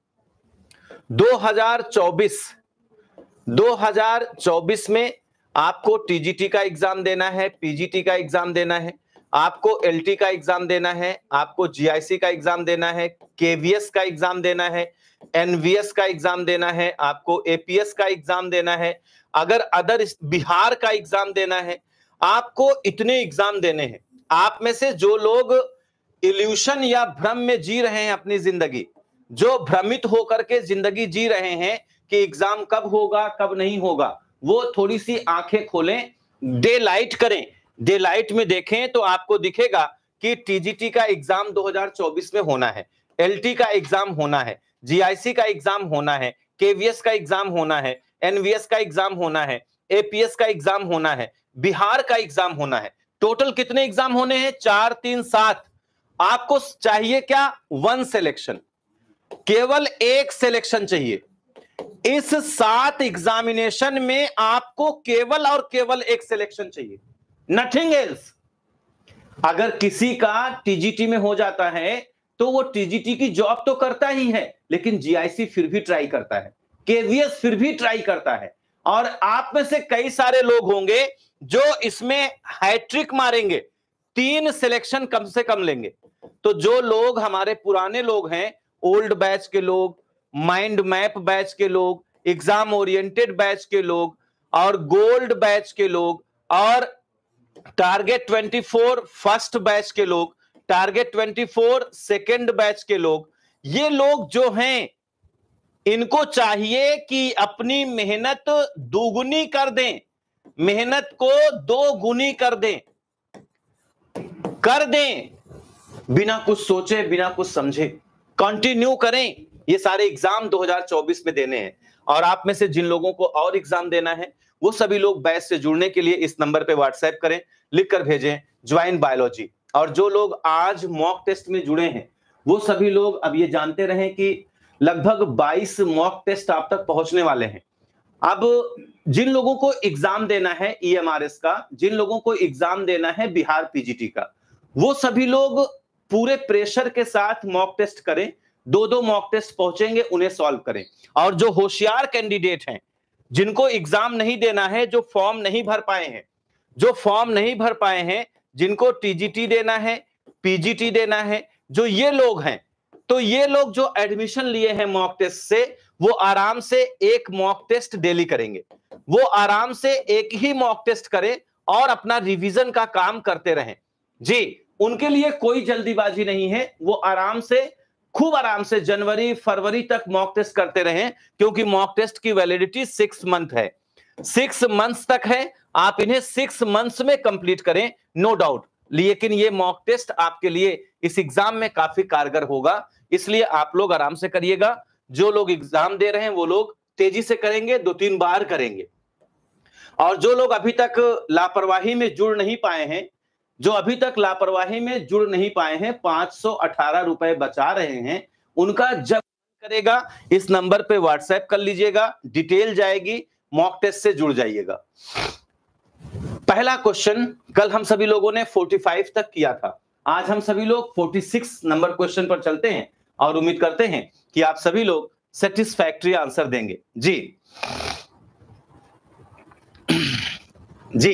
2024 में आपको टीजीटी का एग्जाम देना है, पीजीटी का एग्जाम देना है, आपको एलटी का एग्जाम देना है, आपको जीआईसी का एग्जाम देना है, केवीएस का एग्जाम देना है, एनवीएस का एग्जाम देना है, आपको एपीएस का एग्जाम देना है, अगर अदर बिहार का एग्जाम देना है, आपको इतने एग्जाम देने हैं। आप में से जो लोग इल्यूशन या भ्रम में जी रहे हैं अपनी जिंदगी, जो भ्रमित होकर के जिंदगी जी रहे हैं कि एग्जाम कब होगा कब नहीं होगा, वो थोड़ी सी आंखें खोलें, डे लाइट करें, डे लाइट में देखें तो आपको दिखेगा कि टीजीटी का एग्जाम 2024 में होना है, एलटी का एग्जाम होना है, जीआईसी का एग्जाम होना है, केवीएस का एग्जाम होना है, एनवीएस का एग्जाम होना है, एपीएस का एग्जाम होना है, बिहार का एग्जाम होना है। टोटल कितने एग्जाम होने हैं? 4, 3, 7। आपको चाहिए क्या? 1 सिलेक्शन, केवल एक सिलेक्शन चाहिए। इस 7 एग्जामिनेशन में आपको केवल और केवल एक सिलेक्शन चाहिए, नथिंग एल्स। अगर किसी का टीजीटी में हो जाता है तो वो टीजीटी की जॉब तो करता ही है, लेकिन जीआईसी फिर भी ट्राई करता है, केवीएस फिर भी ट्राई करता है, और आप में से कई सारे लोग होंगे जो इसमें हैट्रिक मारेंगे, 3 सिलेक्शन कम से कम लेंगे। तो जो लोग हमारे पुराने लोग हैं, ओल्ड बैच के लोग, माइंड मैप बैच के लोग, एग्जाम ओरिएंटेड बैच के लोग, और गोल्ड बैच के लोग, और टारगेट 24 फर्स्ट बैच के लोग, टारगेट 24 सेकंड बैच के लोग, ये लोग जो हैं इनको चाहिए कि अपनी मेहनत दोगुनी कर दें, मेहनत को 2 गुनी कर दें, बिना कुछ सोचे बिना कुछ समझे कंटिन्यू करें। ये सारे एग्जाम 2024 में देने हैं, और आप में से जिन लोगों को और एग्जाम देना है वो सभी लोग बैच से जुड़ने के लिए इस नंबर पे व्हाट्सएप करें, लिखकर भेजें ज्वाइन बायोलॉजी। और जो लोग आज मॉक टेस्ट में जुड़े हैं वो सभी लोग अब ये जानते रहें कि लगभग 22 मॉक टेस्ट आप तक पहुंचने वाले हैं। अब जिन लोगों को एग्जाम देना है ईएमआरएस का, जिन लोगों को एग्जाम देना है बिहार पीजीटी का, वो सभी लोग पूरे प्रेशर के साथ मॉक टेस्ट करें, 2-2 मॉक टेस्ट पहुंचेंगे, उन्हें सॉल्व करें। और जो होशियार कैंडिडेट हैं, जिनको एग्जाम नहीं देना है, जो फॉर्म नहीं भर पाए हैं, जिनको टीजीटी देना है, पीजीटी देना है, जो ये लोग हैं, तो ये लोग जो एडमिशन लिए हैं मॉक टेस्ट से, वो आराम से एक मॉक टेस्ट डेली करेंगे, वो आराम से एक ही मॉक टेस्ट करें और अपना रिवीजन का काम करते रहें जी। उनके लिए कोई जल्दीबाजी नहीं है, वो आराम से, खूब आराम से जनवरी फरवरी तक मॉक टेस्ट करते रहें, क्योंकि मॉक टेस्ट की वैलिडिटी 6 मंथ है, 6 मंथ्स तक है। आप इन्हें 6 मंथ्स में कंप्लीट करें, नो डाउट, लेकिन ये मॉक टेस्ट आपके लिए इस एग्जाम में काफी कारगर होगा, इसलिए आप लोग आराम से करिएगा। जो लोग एग्जाम दे रहे हैं वो लोग तेजी से करेंगे, 2-3 बार करेंगे। और जो लोग अभी तक लापरवाही में जुड़ नहीं पाए हैं, 518 रुपए बचा रहे हैं, उनका जब करेगा इस नंबर पे व्हाट्सएप कर लीजिएगा, डिटेल जाएगी, मॉक टेस्ट से जुड़ जाइएगा। पहला क्वेश्चन कल हम सभी लोगों ने 45 तक किया था, आज हम सभी लोग 46 नंबर क्वेश्चन पर चलते हैं और उम्मीद करते हैं कि आप सभी लोग सेटिस्फैक्ट्री आंसर देंगे। जी जी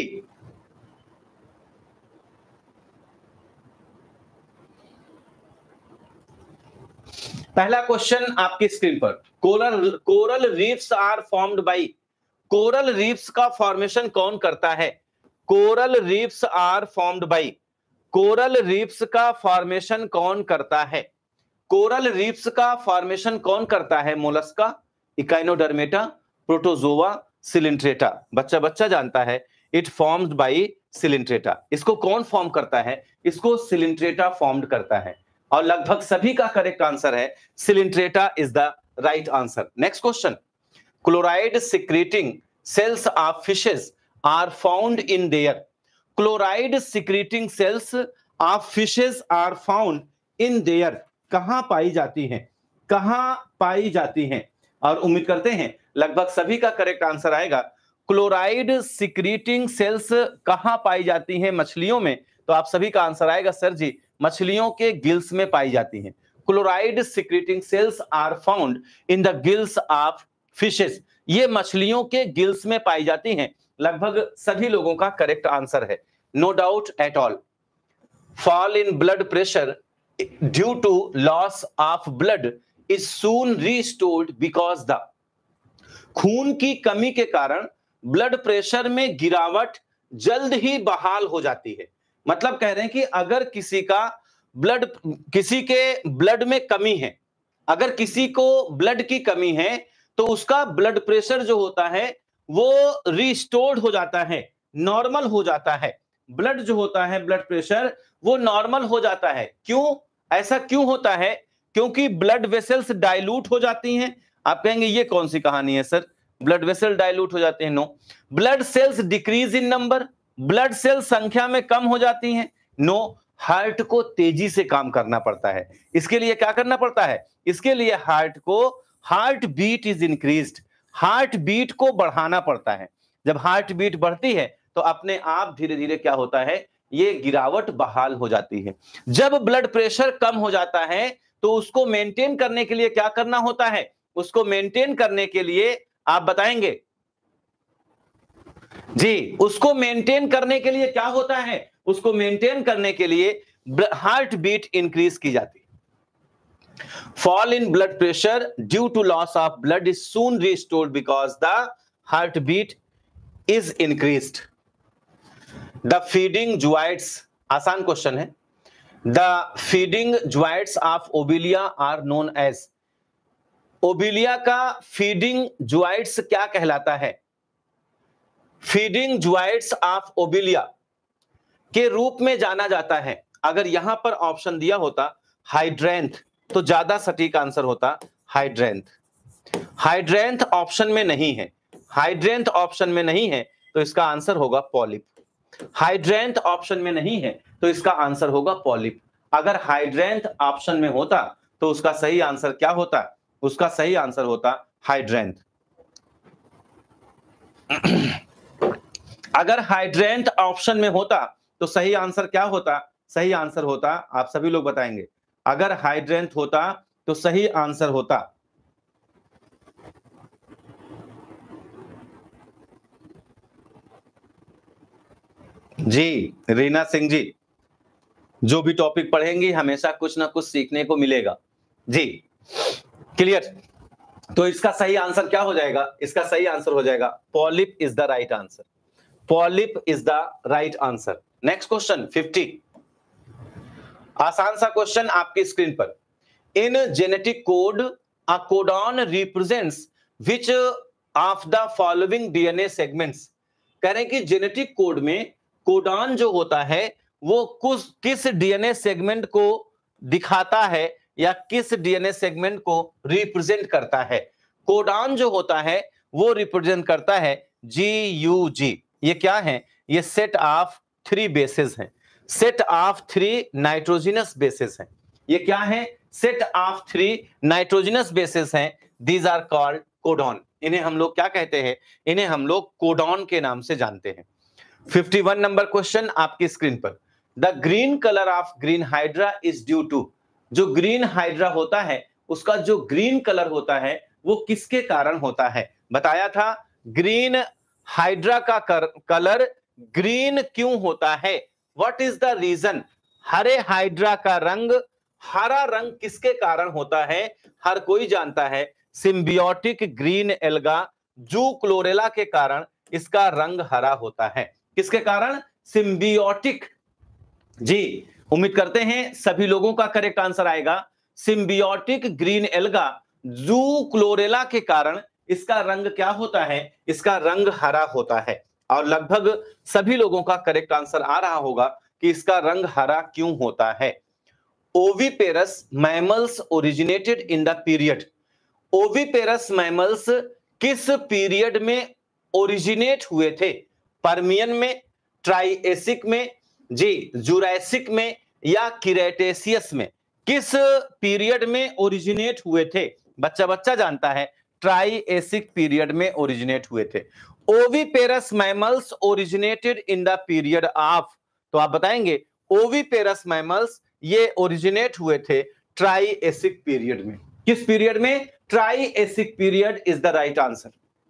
पहला क्वेश्चन आपकी स्क्रीन पर, coral reefs are formed by, coral reefs का फॉर्मेशन कौन करता है? Coral reefs are formed by, coral reefs का फॉर्मेशन कौन करता है? कोरल रीफ्स का फॉर्मेशन कौन करता है? Mollusca, Echinodermata, Protozoa, Coelenterata. बच्चा बच्चा जानता है, इट फॉर्म्ड बाय सिलिंट्रेटा। इसको कौन फॉर्म करता है? इसको सिलिंट्रेटा फॉर्म्ड करता है और लगभग सभी का करेक्ट आंसर है Coelenterata is the right answer. Next question, chloride secreting cells of fishes are found in there, chloride secreting cells of fishes are found in there, कहां पाई जाती हैं? कहां पाई जाती हैं? और उम्मीद करते हैं लगभग सभी का करेक्ट आंसर आएगा। क्लोराइड सिक्रीटिंग सेल्स कहां पाई जाती हैं? मछलियों में। तो आप सभी का आंसर आएगा सर जी मछलियों के गिल्स में पाई जाती हैं। Chloride secreting cells are found in the gills of fishes, ये मछलियों के गिल्स में पाई जाती हैं। लगभग सभी लोगों का करेक्ट आंसर है, no doubt at all. Fall in blood pressure due to loss of blood is soon restored because the, खून की कमी के कारण ब्लड प्रेशर में गिरावट जल्द ही बहाल हो जाती है। मतलब कह रहे हैं कि अगर किसी के ब्लड में कमी है, अगर किसी को ब्लड की कमी है तो उसका ब्लड प्रेशर जो होता है वो रिस्टोर्ड हो जाता है, नॉर्मल हो जाता है। ब्लड जो होता है, ब्लड प्रेशर वो नॉर्मल हो जाता है। क्यों? ऐसा क्यों होता है? क्योंकि ब्लड वेसल्स डाइल्यूट हो जाती हैं। आप कहेंगे ये कौन सी कहानी है सर, ब्लड वेसल डाइल्यूट हो जाते हैं? No. Blood cells decrease in number, blood cell संख्या में कम हो जाती हैं? नो। हार्ट को तेजी से काम करना पड़ता है। इसके लिए क्या करना पड़ता है? इसके लिए heartbeat is increased, heart beat को बढ़ाना पड़ता है। जब हार्ट बीट बढ़ती है तो अपने आप धीरे धीरे क्या होता है, ये गिरावट बहाल हो जाती है। जब ब्लड प्रेशर कम हो जाता है तो उसको मेंटेन करने के लिए क्या करना होता है? उसको मेंटेन करने के लिए आप बताएंगे जी, उसको मेंटेन करने के लिए क्या होता है? उसको मेंटेन करने के लिए हार्ट बीट इंक्रीज की जाती है। Fall in blood pressure due to loss of blood is soon restored because the heart beat is increased. The feeding zooids, आसान क्वेश्चन है। The feeding zooids of Obelia are known as, Obelia का फीडिंग ज्वाइट्स क्या कहलाता है? फीडिंग ज्वाइट्स ऑफ ओबिलिया के रूप में जाना जाता है। अगर यहां पर ऑप्शन दिया होता हाइड्रेंथ तो ज्यादा सटीक आंसर होता हाइड्रेंथ। हाइड्रेंथ ऑप्शन में नहीं है, हाइड्रेंथ ऑप्शन में नहीं है तो इसका आंसर होगा पॉलिप। हाइड्रेंथ ऑप्शन में नहीं है तो इसका आंसर होगा पॉलिप। अगर हाइड्रेंथ ऑप्शन में होता तो उसका सही आंसर क्या होता? उसका सही आंसर होता हाइड्रेंथ। अगर हाइड्रेंथ ऑप्शन में होता तो सही आंसर क्या होता? सही आंसर होता, आप सभी लोग बताएंगे, अगर हाइड्रेंथ होता तो सही आंसर होता जी रीना सिंह जी, जो भी टॉपिक पढ़ेंगी हमेशा कुछ ना कुछ सीखने को मिलेगा जी। क्लियर? तो इसका सही आंसर क्या हो जाएगा? इसका सही आंसर हो जाएगा polyp is the right answer. Polyp is the right answer. Next question 50, आसान सा क्वेश्चन आपकी स्क्रीन पर। In genetic code a codon represents which of the following DNA segments, कह रहे हैं कि जेनेटिक कोड में कोडॉन जो होता है वो किस डीएनए सेगमेंट को दिखाता है या किस डीएनए सेगमेंट को रिप्रेजेंट करता है? कोडॉन जो होता है वो रिप्रेजेंट करता है GUG। ये क्या है? ये सेट ऑफ 3 बेसेस हैं, सेट ऑफ 3 नाइट्रोजनस बेसेस हैं। ये क्या है? सेट ऑफ 3 नाइट्रोजनस बेसेस हैं। These are called codon. इन्हें हम लोग क्या कहते हैं? इन्हें हम लोग कोडॉन के नाम से जानते हैं। 51 नंबर क्वेश्चन आपकी स्क्रीन पर। The green colour of green hydra is due to, जो ग्रीन हाइड्रा होता है उसका जो ग्रीन कलर होता है वो किसके कारण होता है? बताया था ग्रीन हाइड्रा का कलर ग्रीन क्यों होता है? What is the reason? हरे हाइड्रा का रंग, हरा रंग किसके कारण होता है? हर कोई जानता है, symbiotic green alga zoochlorella के कारण इसका रंग हरा होता है। किसके कारण? सिम्बियोटिक। जी, उम्मीद करते हैं सभी लोगों का करेक्ट आंसर आएगा। Symbiotic green alga zoochlorella के कारण इसका रंग क्या होता है? इसका रंग हरा होता है। और लगभग सभी लोगों का करेक्ट आंसर आ रहा होगा कि इसका रंग हरा क्यों होता है। Oviparous mammals originated in the period, oviparous mammals किस पीरियड में ओरिजिनेट हुए थे? पर्मियन में, ट्राइएसिक में, जी जुरासिक में या क्रेटेशियस में? किस पीरियड में ओरिजिनेट हुए थे? बच्चा बच्चा जानता है ट्राइएसिक पीरियड में ओरिजिनेट हुए थे। Oviparous mammals originated in the period of, तो आप बताएंगे ओविपेरस मैमल्स ये ओरिजिनेट हुए थे ट्राइएसिक पीरियड में। किस पीरियड में? Triassic period is the right answer.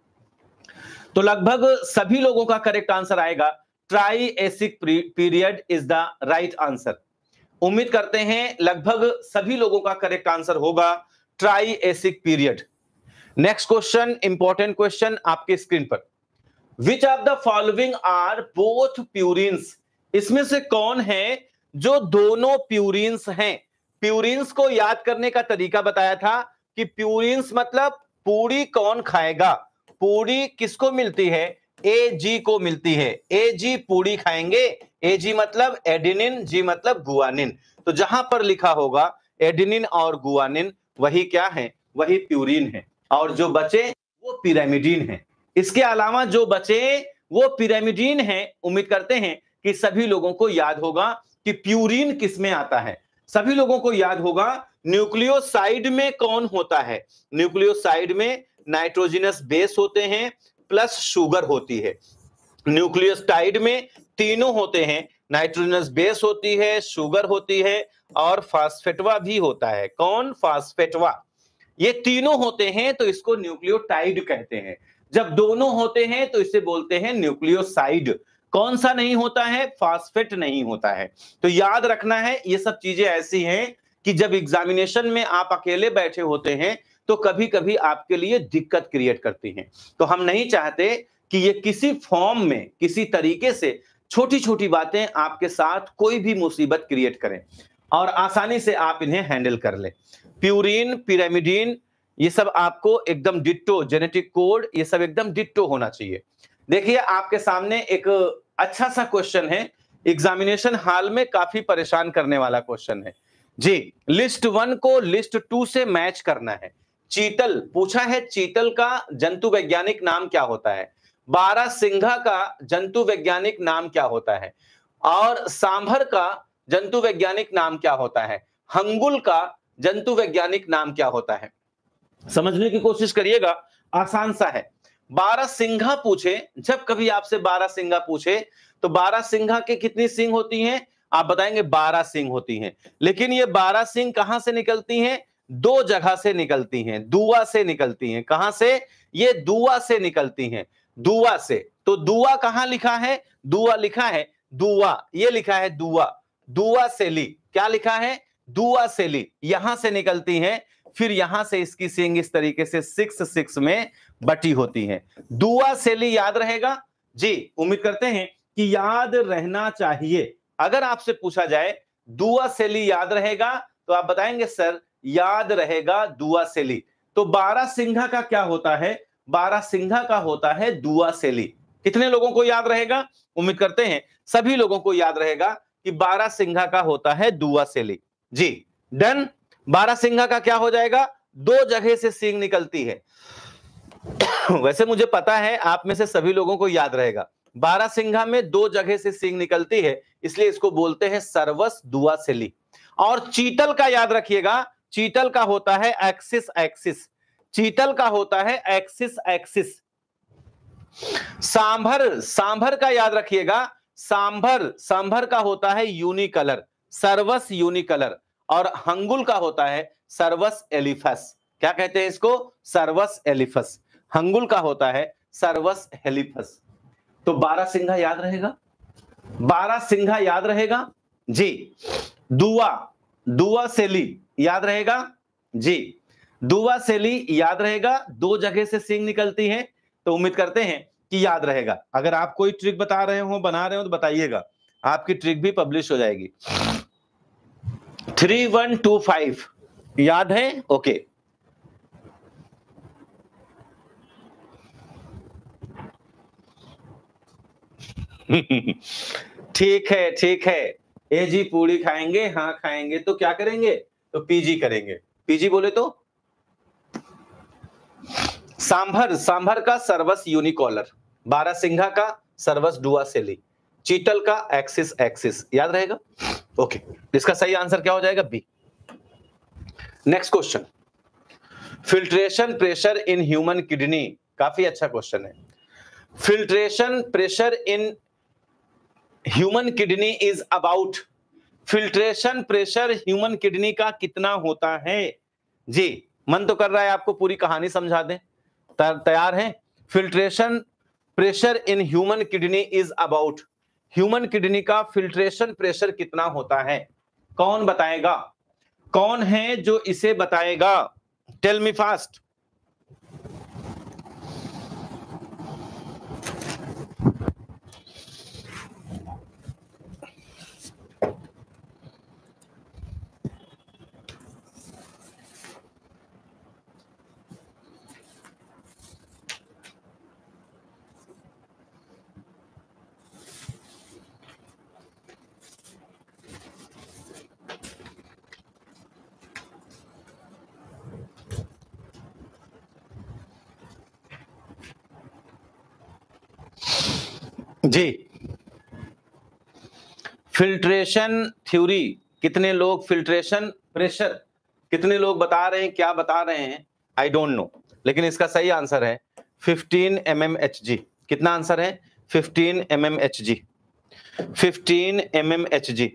तो लगभग सभी लोगों का करेक्ट आंसर आएगा Triassic period is the right answer. उम्मीद करते हैं लगभग सभी लोगों का करेक्ट आंसर होगा Triassic period. Next question, important question आपके स्क्रीन पर। Which of the following are both purines, इसमें से कौन है जो दोनों प्यूरिन्स हैं? प्यूरिन्स को याद करने का तरीका बताया था कि प्यूरिन्स मतलब पूरी कौन खाएगा? पूरी किसको मिलती है? एजी को मिलती है। एजी पूरी खाएंगे। एजी मतलब एडेनिन, जी मतलब गुआनिन। तो जहां पर लिखा होगा एडेनिन और गुआनिन वही क्या है? वही प्यूरिन है। और जो बचे वो पिरामिडीन है। इसके अलावा जो बचे वो पिरामिडीन है। उम्मीद करते हैं कि सभी लोगों को याद होगा कि प्यूरिन किसमें आता है। सभी लोगों को याद होगा न्यूक्लियोसाइड में कौन होता है? न्यूक्लियोसाइड में नाइट्रोजनस बेस होते हैं प्लस शुगर होती है। न्यूक्लियोसाइड में तीनों होते हैं, नाइट्रोजनस बेस होती है, शुगर होती है और फास्फेटवा भी होता है। कौन? फास्फेटवा। ये तीनों होते हैं तो इसको न्यूक्लियोटाइड कहते हैं। जब दोनों होते हैं तो इसे बोलते हैं न्यूक्लियोसाइड। कौन सा नहीं होता है? फास्फेट नहीं होता है। तो याद रखना है, ये सब चीजें ऐसी हैं कि जब एग्जामिनेशन में आप अकेले बैठे होते हैं तो कभी कभी आपके लिए दिक्कत क्रिएट करती हैं। तो हम नहीं चाहते कि ये किसी फॉर्म में, किसी तरीके से छोटी छोटी बातें आपके साथ कोई भी मुसीबत क्रिएट करें और आसानी से आप इन्हें हैंडल कर लें। प्यूरिन, पिरामिडीन, ये सब आपको एकदम डिट्टो, जेनेटिक कोड ये सब एकदम डिट्टो होना चाहिए। देखिए आपके सामने एक अच्छा सा क्वेश्चन है, एग्जामिनेशन हॉल में काफी परेशान करने वाला क्वेश्चन है जी। लिस्ट 1 को लिस्ट 2 से मैच करना है। चीतल पूछा है, चीतल का जंतु वैज्ञानिक नाम क्या होता है? बारहसिंघा का जंतु वैज्ञानिक नाम क्या होता है? और सांभर का जंतु वैज्ञानिक नाम क्या होता है? हंगुल का जंतु वैज्ञानिक नाम क्या होता है? समझने की कोशिश करिएगा, आसान सा है। बारहसिंघा पूछे, जब कभी आपसे बारहसिंघा पूछे तो बारहसिंघा के कितनी सींग होती हैं? आप बताएंगे 12 सींग होती हैं। लेकिन ये 12 सींग कहां से निकलती हैं? 2 जगह से निकलती हैं, दुआ से निकलती हैं। कहां से? ये दुआ से निकलती हैं, दुआ से। तो दुआ कहां लिखा है? दुआ लिखा है, दुआ ये लिखा है दुआ, दुआ से ली। क्या लिखा है? दुआ से ली। यहां से निकलती हैं, फिर यहां से इसकी सींग इस तरीके से 6 में बटी होती हैं। दुआ से ली याद रहेगा जी? उम्मीद करते हैं कि याद रहना चाहिए। अगर आपसे पूछा जाए दुआ से ली याद रहेगा तो आप बताएंगे सर याद रहेगा दुआ से ली। तो बारहसिंघा का क्या होता है? बारहसिंघा का होता है दुआ से ली। कितने लोगों को याद रहेगा? उम्मीद करते हैं सभी लोगों को याद रहेगा कि बारहसिंघा का होता है दुआ से ली। जी डन। बारहसिंघा का क्या हो जाएगा? 2 जगह से सींग निकलती है। वैसे मुझे पता है आप में से सभी लोगों को याद रहेगा, बारहसिंघा में 2 जगह से सींग निकलती है, इसलिए इसको बोलते हैं सर्वस दुआ से ली। और चीतल का याद रखिएगा, चीतल का होता है एक्सिस एक्सिस। चीतल का होता है एक्सिस एक्सिस। सांभर, सांभर का याद रखिएगा, सांभर, सांभर का होता है यूनिकलर, सर्वस यूनिकलर, और हंगुल का होता है सर्वस एलिफस। क्या कहते हैं इसको? सर्वस एलिफस। हंगुल का होता है सर्वस एलिफस। तो बारहसिंघा याद रहेगा, बारहसिंघा याद रहेगा जी। दुआ, दुआ सेली याद रहेगा जी, दुआ सेली याद रहेगा। दो जगह से सिंग निकलती है, तो उम्मीद करते हैं कि याद रहेगा। अगर आप कोई ट्रिक बता रहे हो, बना रहे हो, तो बताइएगा, आपकी ट्रिक भी पब्लिश हो जाएगी। 3125 याद है? ओके। ठीक है, ठीक है। ए जी पूरी खाएंगे? हाँ खाएंगे। तो क्या करेंगे? तो पीजी करेंगे। पीजी बोले तो सांभर, सांभर का सर्वस यूनिकॉलर, बारहसिंघा का सर्वस डुआ सेली, चीतल का एक्सिस एक्सिस। याद रहेगा? ओके। इसका सही आंसर क्या हो जाएगा? B. Next question, filtration pressure in human kidney. काफी अच्छा क्वेश्चन है। Filtration pressure in human kidney is about, filtration pressure human kidney का कितना होता है? जी, मन तो कर रहा है आपको पूरी कहानी समझा दें, तैयार हैं? Filtration pressure in human kidney is about, human kidney का फिल्ट्रेशन प्रेशर कितना होता है? कौन बताएगा? कौन है जो इसे बताएगा? Tell me fast. जी, फिल्ट्रेशन थ्योरी कितने लोग, फिल्ट्रेशन प्रेशर कितने लोग बता रहे हैं? क्या बता रहे हैं? आई डोंट नो, लेकिन इसका सही आंसर है 15 mmHg। कितना आंसर है? 15 mmHg, 15 mmHg।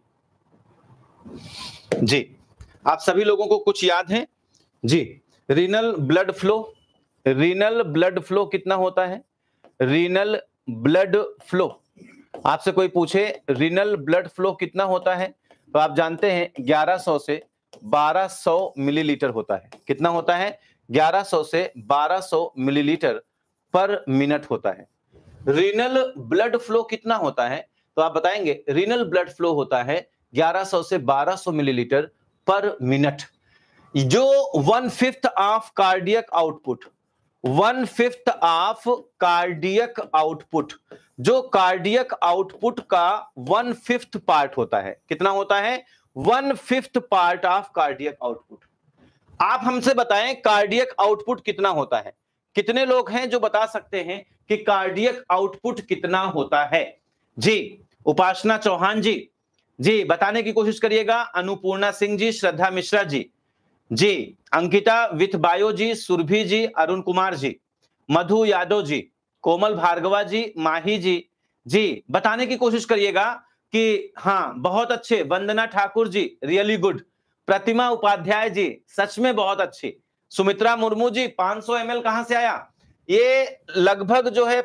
जी, आप सभी लोगों को कुछ याद है जी? Renal blood flow, renal blood flow कितना होता है? रीनल ब्लड फ्लो, आपसे कोई पूछे रीनल ब्लड फ्लो कितना होता है, तो आप जानते हैं 1100 से 1200 मिलीलीटर होता है। कितना होता है? 1100 से 1200 मिलीलीटर पर मिनट होता है। रीनल ब्लड फ्लो कितना होता है? तो आप बताएंगे रीनल ब्लड फ्लो होता है 1100 से 1200 मिलीलीटर पर मिनट, जो 1/5 of cardiac output, 1/5 of cardiac output, जो कार्डियक आउटपुट का 1/5 पार्ट होता है। कितना होता है? 1/5 पार्ट ऑफ कार्डियक आउटपुट। आप हमसे बताएं कार्डियक आउटपुट कितना होता है? कितने लोग हैं जो बता सकते हैं कि कार्डियक आउटपुट कितना होता है? जी, उपासना चौहान जी, जी बताने की कोशिश करिएगा। अनुपूर्णा सिंह जी, श्रद्धा मिश्रा जी, जी अंकिता विथ बायो जी, सुरभि जी, अरुण कुमार जी, मधु यादव जी, कोमल भार्गवा जी, माही जी, जी बताने की कोशिश करिएगा कि हाँ बहुत अच्छे। Vandana Thakur ji, really good. प्रतिमा उपाध्याय जी, सच में बहुत अच्छी। सुमित्रा मुर्मू जी, 500 ml कहां से आया? ये लगभग जो है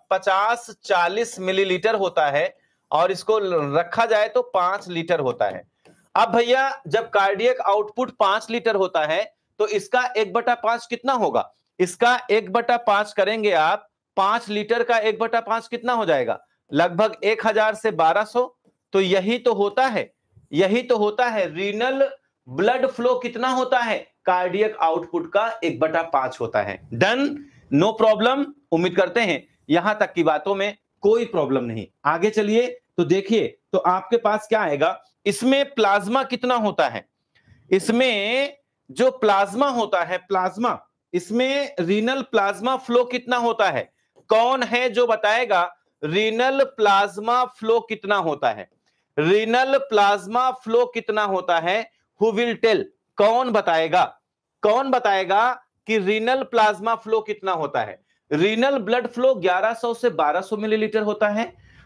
50-40 मिलीलीटर होता है, और इसको रखा जाए तो 5 लीटर होता है। अब भैया जब कार्डियक आउटपुट 5 लीटर होता है, तो इसका 1/5 कितना होगा? इसका 1/5 करेंगे आप, 5 लीटर का 1/5 कितना हो जाएगा? लगभग 1000 से 1200। तो यही तो होता है, यही तो होता है रीनल ब्लड फ्लो कितना होता है? कार्डियक आउटपुट का 1/5 होता है। Done, no problem. उम्मीद करते हैं यहां तक की बातों में कोई प्रॉब्लम नहीं। आगे चलिए तो देखिए, तो आपके पास क्या आएगा? इसमें प्लाज्मा कितना होता है? इसमें जो प्लाज्मा होता है, प्लाज्मा, इसमें रीनल प्लाज्मा फ्लो कितना होता है? कौन है जो बताएगा रीनल प्लाज्मा फ्लो कितना होता है? रीनल प्लाज्मा फ्लो कितना होता है? Who will tell? कौन बताएगा? कौन बताएगा कि रीनल प्लाज्मा फ्लो कितना होता है? रीनल ब्लड फ्लो 1100 से 1200 मिलीलीटर होता है,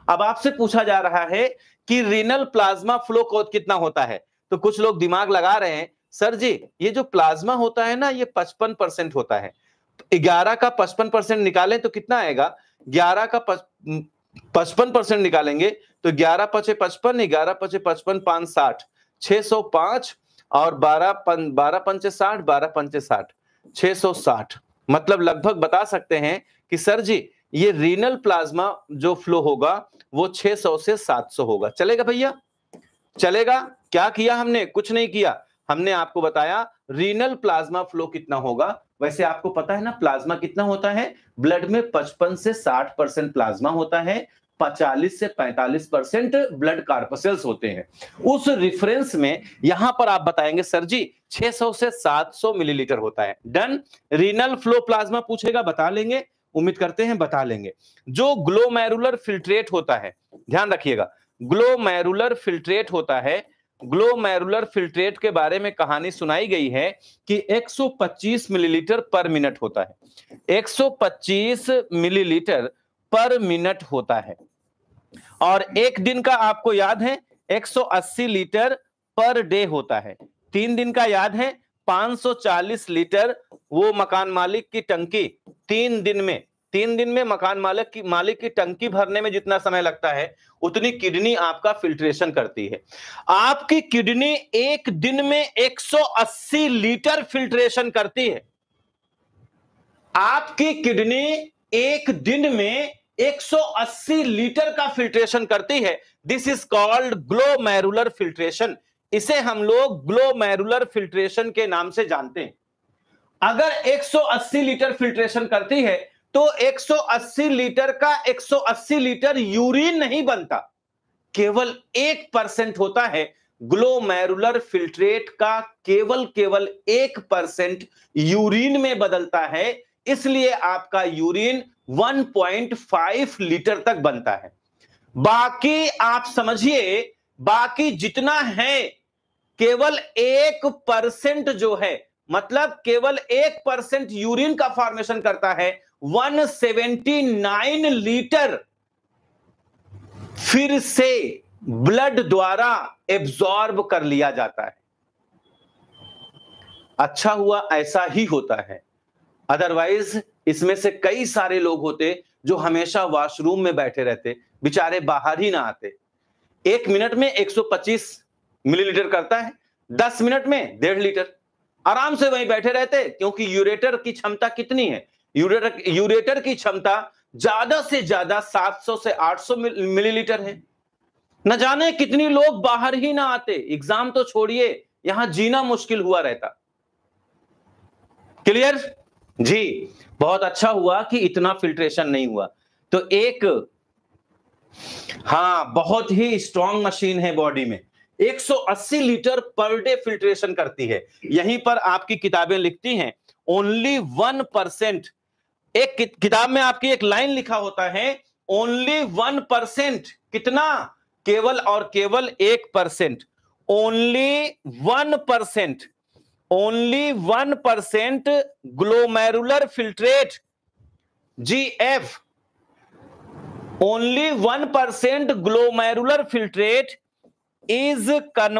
अब आपसे पूछा जा रहा है कि रीनल प्लाज्मा फ्लो कितना होता है, तो कुछ लोग दिमाग लगा रहे हैं, सर जी ये जो प्लाज्मा होता है ना ये 55% होता है, 11 का 55% निकालें तो कितना आएगा, 11 का 55% निकालेंगे तो 11 पचे 55, 11 पचे 55, 5 60, 605 और 12 पंचे 60, 12 पंचे 60, 660। मतलब लगभग बता सकते हैं कि सर जी ये रीनल प्लाज्मा जो फ्लो होगा वो 600 से 700 होगा। चलेगा भैया, चलेगा। क्या किया हमने, कुछ नहीं किया, हमने आपको बताया रीनल प्लाज्मा फ्लो कितना होगा। वैसे आपको पता है ना प्लाज्मा कितना होता है, ब्लड में 55 से 60% प्लाज्मा होता है, 45 से 45% ब्लड कार्पसेल्स होते हैं। उस रेफरेंस में यहां पर आप बताएंगे सर जी 600 से 700 मिलीलीटर होता है। डन। रीनल फ्लो प्लाज्मा पूछेगा, बता लेंगे, उम्मीद करते हैं बता लेंगे। जो ग्लोमेरुलर फिल्ट्रेट होता है, ध्यान रखिएगा, ग्लोमेरुलर फिल्ट्रेट होता है, ग्लोमेरुलर फिल्ट्रेट के बारे में कहानी सुनाई गई है कि 125 मिलीलीटर पर मिनट होता है, 125 मिलीलीटर पर मिनट होता है। और एक दिन का आपको याद है 180 लीटर पर डे होता है। 3 दिन का याद है 540 लीटर वो मकान मालिक की टंकी 3 दिन में मकान मालिक की टंकी भरने में जितना समय लगता है उतनी किडनी आपका फिल्ट्रेशन करती है। आपकी किडनी एक दिन में 180 लीटर फिल्ट्रेशन करती है। आपकी किडनी एक दिन में 180 लीटर का फिल्ट्रेशन करती है। This is called glomerular filtration. इसे हम लोग ग्लोमेरुलर फिल्ट्रेशन के नाम से जानते हैं। अगर 180 लीटर फिल्ट्रेशन करती है तो 180 लीटर का 180 लीटर यूरिन नहीं बनता, केवल 1% होता है। ग्लोमेरुलर फिल्ट्रेट का केवल 1% यूरिन में बदलता है, इसलिए आपका यूरिन 1.5 लीटर तक बनता है। बाकी आप समझिए, बाकी जितना है केवल 1% जो है, मतलब केवल 1% यूरिन का फॉर्मेशन करता है। 179 लीटर फिर से ब्लड द्वारा एब्जॉर्ब कर लिया जाता है। अच्छा हुआ ऐसा ही होता है, अदरवाइज इसमें से कई सारे लोग होते जो हमेशा वॉशरूम में बैठे रहते, बेचारे बाहर ही ना आते। 1 मिनट में 125 मिलीलीटर करता है, 10 मिनट में 1.5 लीटर आराम से वहीं बैठे रहते, क्योंकि यूरेटर की क्षमता कितनी है, यूरेटर की क्षमता ज्यादा से ज्यादा 700 से 800 मिलीलीटर है। न जाने कितनी लोग बाहर ही ना आते, एग्जाम तो छोड़िए, यहां जीना मुश्किल हुआ रहता। क्लियर जी? बहुत अच्छा हुआ कि इतना फिल्ट्रेशन नहीं हुआ। तो एक बहुत ही स्ट्रॉन्ग मशीन है बॉडी में, 180 लीटर पर डे फिल्ट्रेशन करती है। यहीं पर आपकी किताबें लिखती हैं ओनली 1%। एक किताब में आपकी एक लाइन लिखा होता है ओनली 1%। कितना? केवल और केवल 1%। Only 1%, only 1% glomerular filtrate, GF, only 1% glomerular filtrate is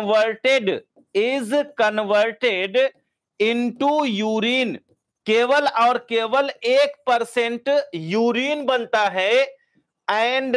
converted into urine। केवल और केवल 1% यूरिन बनता है एंड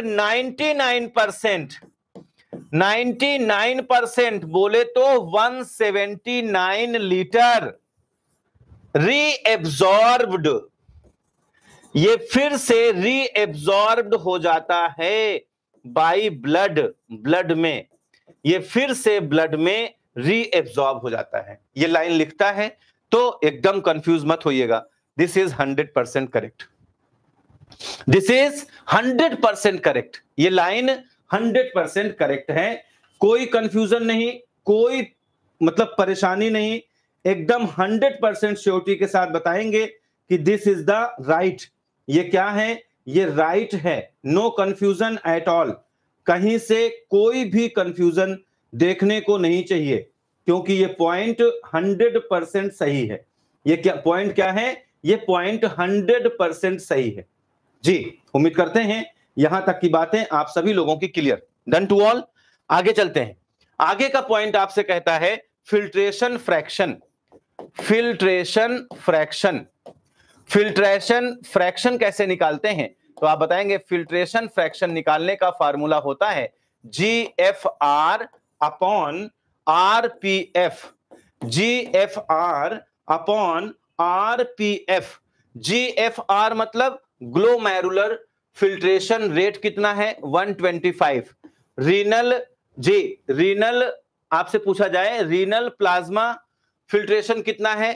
99% बोले तो 179 लीटर रीएब्सॉर्ब्ड, ये फिर से रीएब्सॉर्ब्ड हो जाता है बाय ब्लड में, ये फिर से ब्लड में रीएब्सॉर्ब हो जाता है। ये लाइन लिखता है तो एकदम कंफ्यूज मत होइएगा। This is 100% correct, this is 100% correct. ये लाइन 100% करेक्ट है, कोई कंफ्यूजन नहीं, कोई मतलब परेशानी नहीं, एकदम 100% श्योरिटी के साथ बताएंगे कि दिस इज द राइट। ये क्या है? ये राइट है, नो कंफ्यूजन एट ऑल। कहीं से कोई भी कंफ्यूजन देखने को नहीं चाहिए, क्योंकि ये पॉइंट 100% सही है। ये क्या पॉइंट क्या है? ये पॉइंट 100% सही है जी। उम्मीद करते हैं यहां तक की बातें आप सभी लोगों की क्लियर? Done to all? आगे चलते हैं। आगे का पॉइंट आपसे कहता है filtration fraction. Filtration fraction, filtration fraction कैसे निकालते हैं? तो आप बताएंगे फिल्ट्रेशन फ्रैक्शन निकालने का फार्मूला होता है GFR upon RPF। GFR upon RPF। GFR मतलब ग्लोमेरुलर फिल्ट्रेशन रेट कितना है? 125। रीनल आपसे पूछा जाए रीनल प्लाज्मा फिल्ट्रेशन कितना है?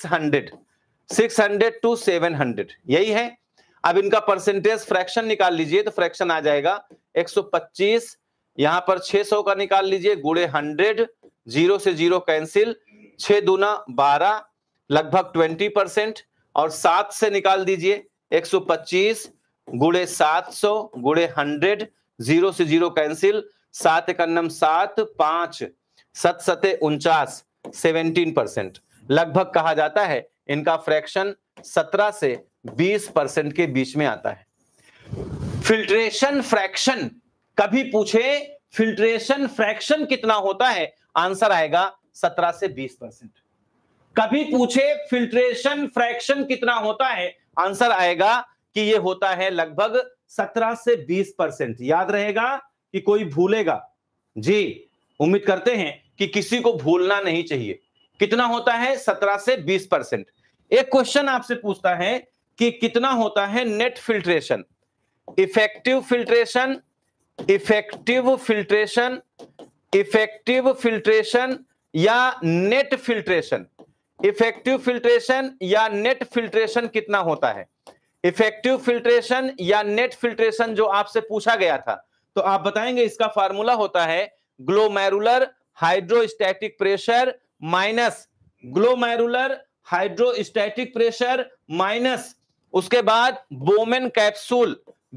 600 टू 700, यही है। अब इनका परसेंटेज फ्रैक्शन निकाल लीजिए तो फ्रैक्शन आ जाएगा 125, यहां पर 600 का निकाल लीजिए गुणे 100, 0 से 0 कैंसिल, 6 दूना 12, लगभग 20%। और 7 से निकाल दीजिए 125 गुणे 700 गुणे 100, 0 से 0 कैंसिल, 7 एकन्नम 7, 5 7 सते 49, 17%। लगभग कहा जाता है इनका फ्रैक्शन 17 से 20% के बीच में आता है। फिल्ट्रेशन फ्रैक्शन कभी पूछे फिल्ट्रेशन फ्रैक्शन कितना होता है, आंसर आएगा 17 से 20%। कभी पूछे फिल्ट्रेशन फ्रैक्शन कितना होता है, आंसर आएगा कि यह होता है लगभग 17 से 20%। याद रहेगा कि कोई भूलेगा? जी, उम्मीद करते हैं कि किसी को भूलना नहीं चाहिए। कितना होता है? 17 से 20%। एक क्वेश्चन आपसे पूछता है कि कितना होता है net filtration, effective filtration, effective filtration, effective filtration या नेट फिल्ट्रेशन? इफेक्टिव फिल्ट्रेशन या नेट फिल्ट्रेशन कितना होता है? इफेक्टिव फिल्ट्रेशन या नेट फिल्ट्रेशन जो आपसे पूछा गया था, तो आप बताएंगे इसका फार्मूला होता है glomerular hydrostatic pressure minus glomerular hydrostatic pressure minus उसके बाद बोमेन कैप्सूल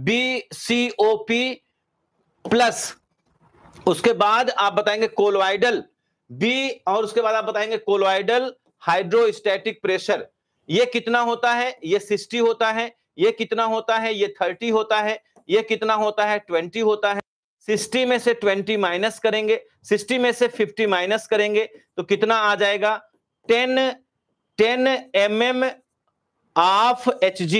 BCOP प्लस, उसके बाद आप बताएंगे कोलोइडल B, और उसके बाद आप बताएंगे कोलोइडल हाइड्रोस्टैटिक प्रेशर। ये कितना होता है? ये 60 होता है। ये कितना होता है? ये 30 होता है। ये कितना होता है? 20 होता है। 60 में से 20 माइनस करेंगे, 60 में से 50 माइनस करेंगे तो कितना आ जाएगा? 10 mm ऑफ Hg,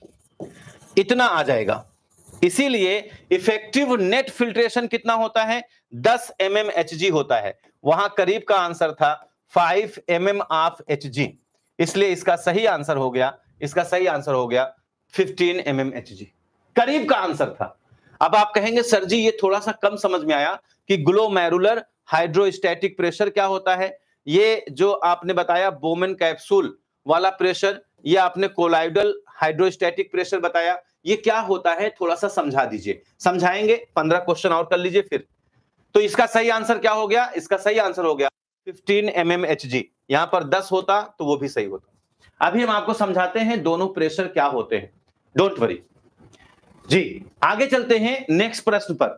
इतना आ जाएगा। इसीलिए इफेक्टिव नेट फिल्ट्रेशन कितना होता है? 10 mm Hg होता है। वहां करीब का आंसर था 5 mm ऑफ Hg, इसलिए इसका सही आंसर हो गया, इसका सही आंसर हो गया 15 mm Hg। करीब का आंसर था। अब आप कहेंगे सर जी ये थोड़ा सा कम समझ में आया कि ग्लोमेरुलर हाइड्रोस्टैटिक प्रेशर क्या होता है। ये जो आपने बताया बोमेन कैप्सूल वाला प्रेशर, ये आपने कोलाइडल हाइड्रोस्टैटिक प्रेशर बताया, ये क्या होता है थोड़ा सा समझा दीजिए। समझाएंगे, 15 क्वेश्चन और कर लीजिए फिर। तो इसका सही आंसर क्या हो गया? इसका सही आंसर हो गया 15 mm Hg। यहां पर 10 होता तो वो भी सही होता। अभी हम आपको समझाते हैं दोनों प्रेशर क्या होते हैं, डोंट वरी जी। आगे चलते हैं नेक्स्ट प्रश्न पर।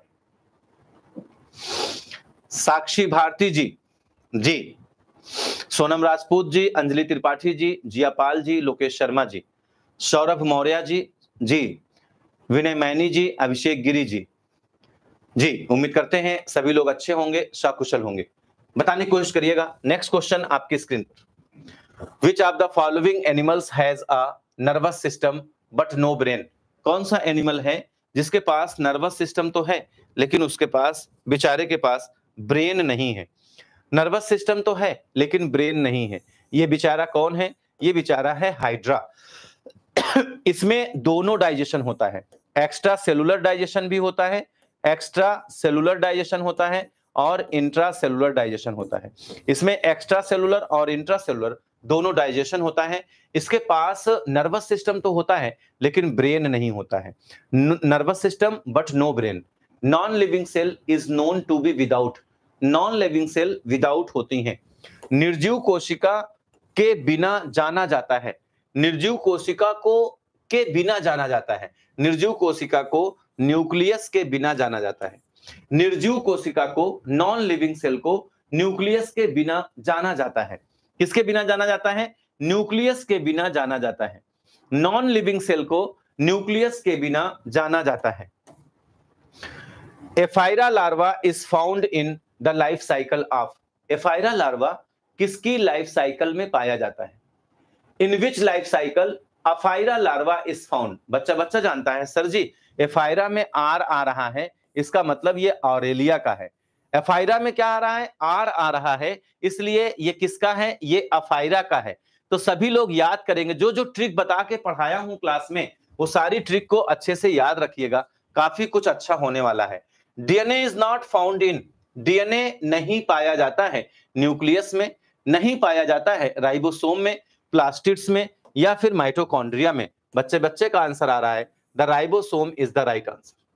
साक्षी भारती जी, सोनम राजपूत जी, अंजलि त्रिपाठी जी, जिया पाल जी, लोकेश शर्मा जी, सौरभ मौर्य जी, विनय मैनी जी, अभिषेक गिरी जी, उम्मीद करते हैं सभी लोग अच्छे होंगे, सकुशल होंगे। बताने की कोशिश करिएगा। नेक्स्ट क्वेश्चन आपकी स्क्रीन पर। Which of the following animals has a nervous system but no brain? कौन सा एनिमल है जिसके पास नर्वस सिस्टम तो है लेकिन उसके पास, बेचारे के पास ब्रेन नहीं है। नर्वस सिस्टम तो है लेकिन ब्रेन नहीं है। ये बेचारा कौन है? ये बेचारा है हाइड्रा। इसमें दोनों डाइजेशन होता है, एक्स्ट्रा सेलुलर डाइजेशन भी होता है, एक्स्ट्रा सेलुलर डाइजेशन होता है और इंट्रा सेलुलर डाइजेशन होता है। इसमें एक्स्ट्रा सेलुलर और इंट्रा सेलुलर दोनों डाइजेशन होता है। इसके पास नर्वस सिस्टम तो होता है लेकिन ब्रेन नहीं होता है। Nervous system but no brain. Non living cell is known to be without. Non living cell without होती हैं। निर्जीव कोशिका के बिना जाना जाता है। निर्जीव कोशिका को के बिना जाना जाता है। निर्जीव कोशिका को न्यूक्लियस के बिना जाना जाता है। निर्जीव कोशिका को, नॉन लिविंग सेल को न्यूक्लियस के बिना जाना जाता है। किसके बिना जाना जाता है? न्यूक्लियस के बिना जाना जाता है। नॉन लिविंग सेल को न्यूक्लियस के बिना जाना जाता है। Ephyra larva is found in the life cycle of. एफाइरा लार्वा किसकी लाइफ साइकिल में पाया जाता है? In which life cycle ephyra larva is found? बच्चा बच्चा जानता है सर जी एफाइरा में आर आ रहा है, इसका मतलब ये ऑरेलिया का है। एफाइरा में क्या आ रहा है? आर आ रहा है, इसलिए ये किसका है? ये अफाइरा का है। तो सभी लोग याद करेंगे, जो जो ट्रिक बता के पढ़ाया हूं क्लास में वो सारी ट्रिक को अच्छे से याद रखिएगा, काफी कुछ अच्छा होने वाला है। DNA is not found in, DNA नहीं पाया जाता है न्यूक्लियस में, नहीं पाया जाता है राइबोसोम में, प्लास्टिड्स में या फिर माइटोकॉन्ड्रिया में। बच्चे बच्चे का आंसर आ रहा है the ribosome is the right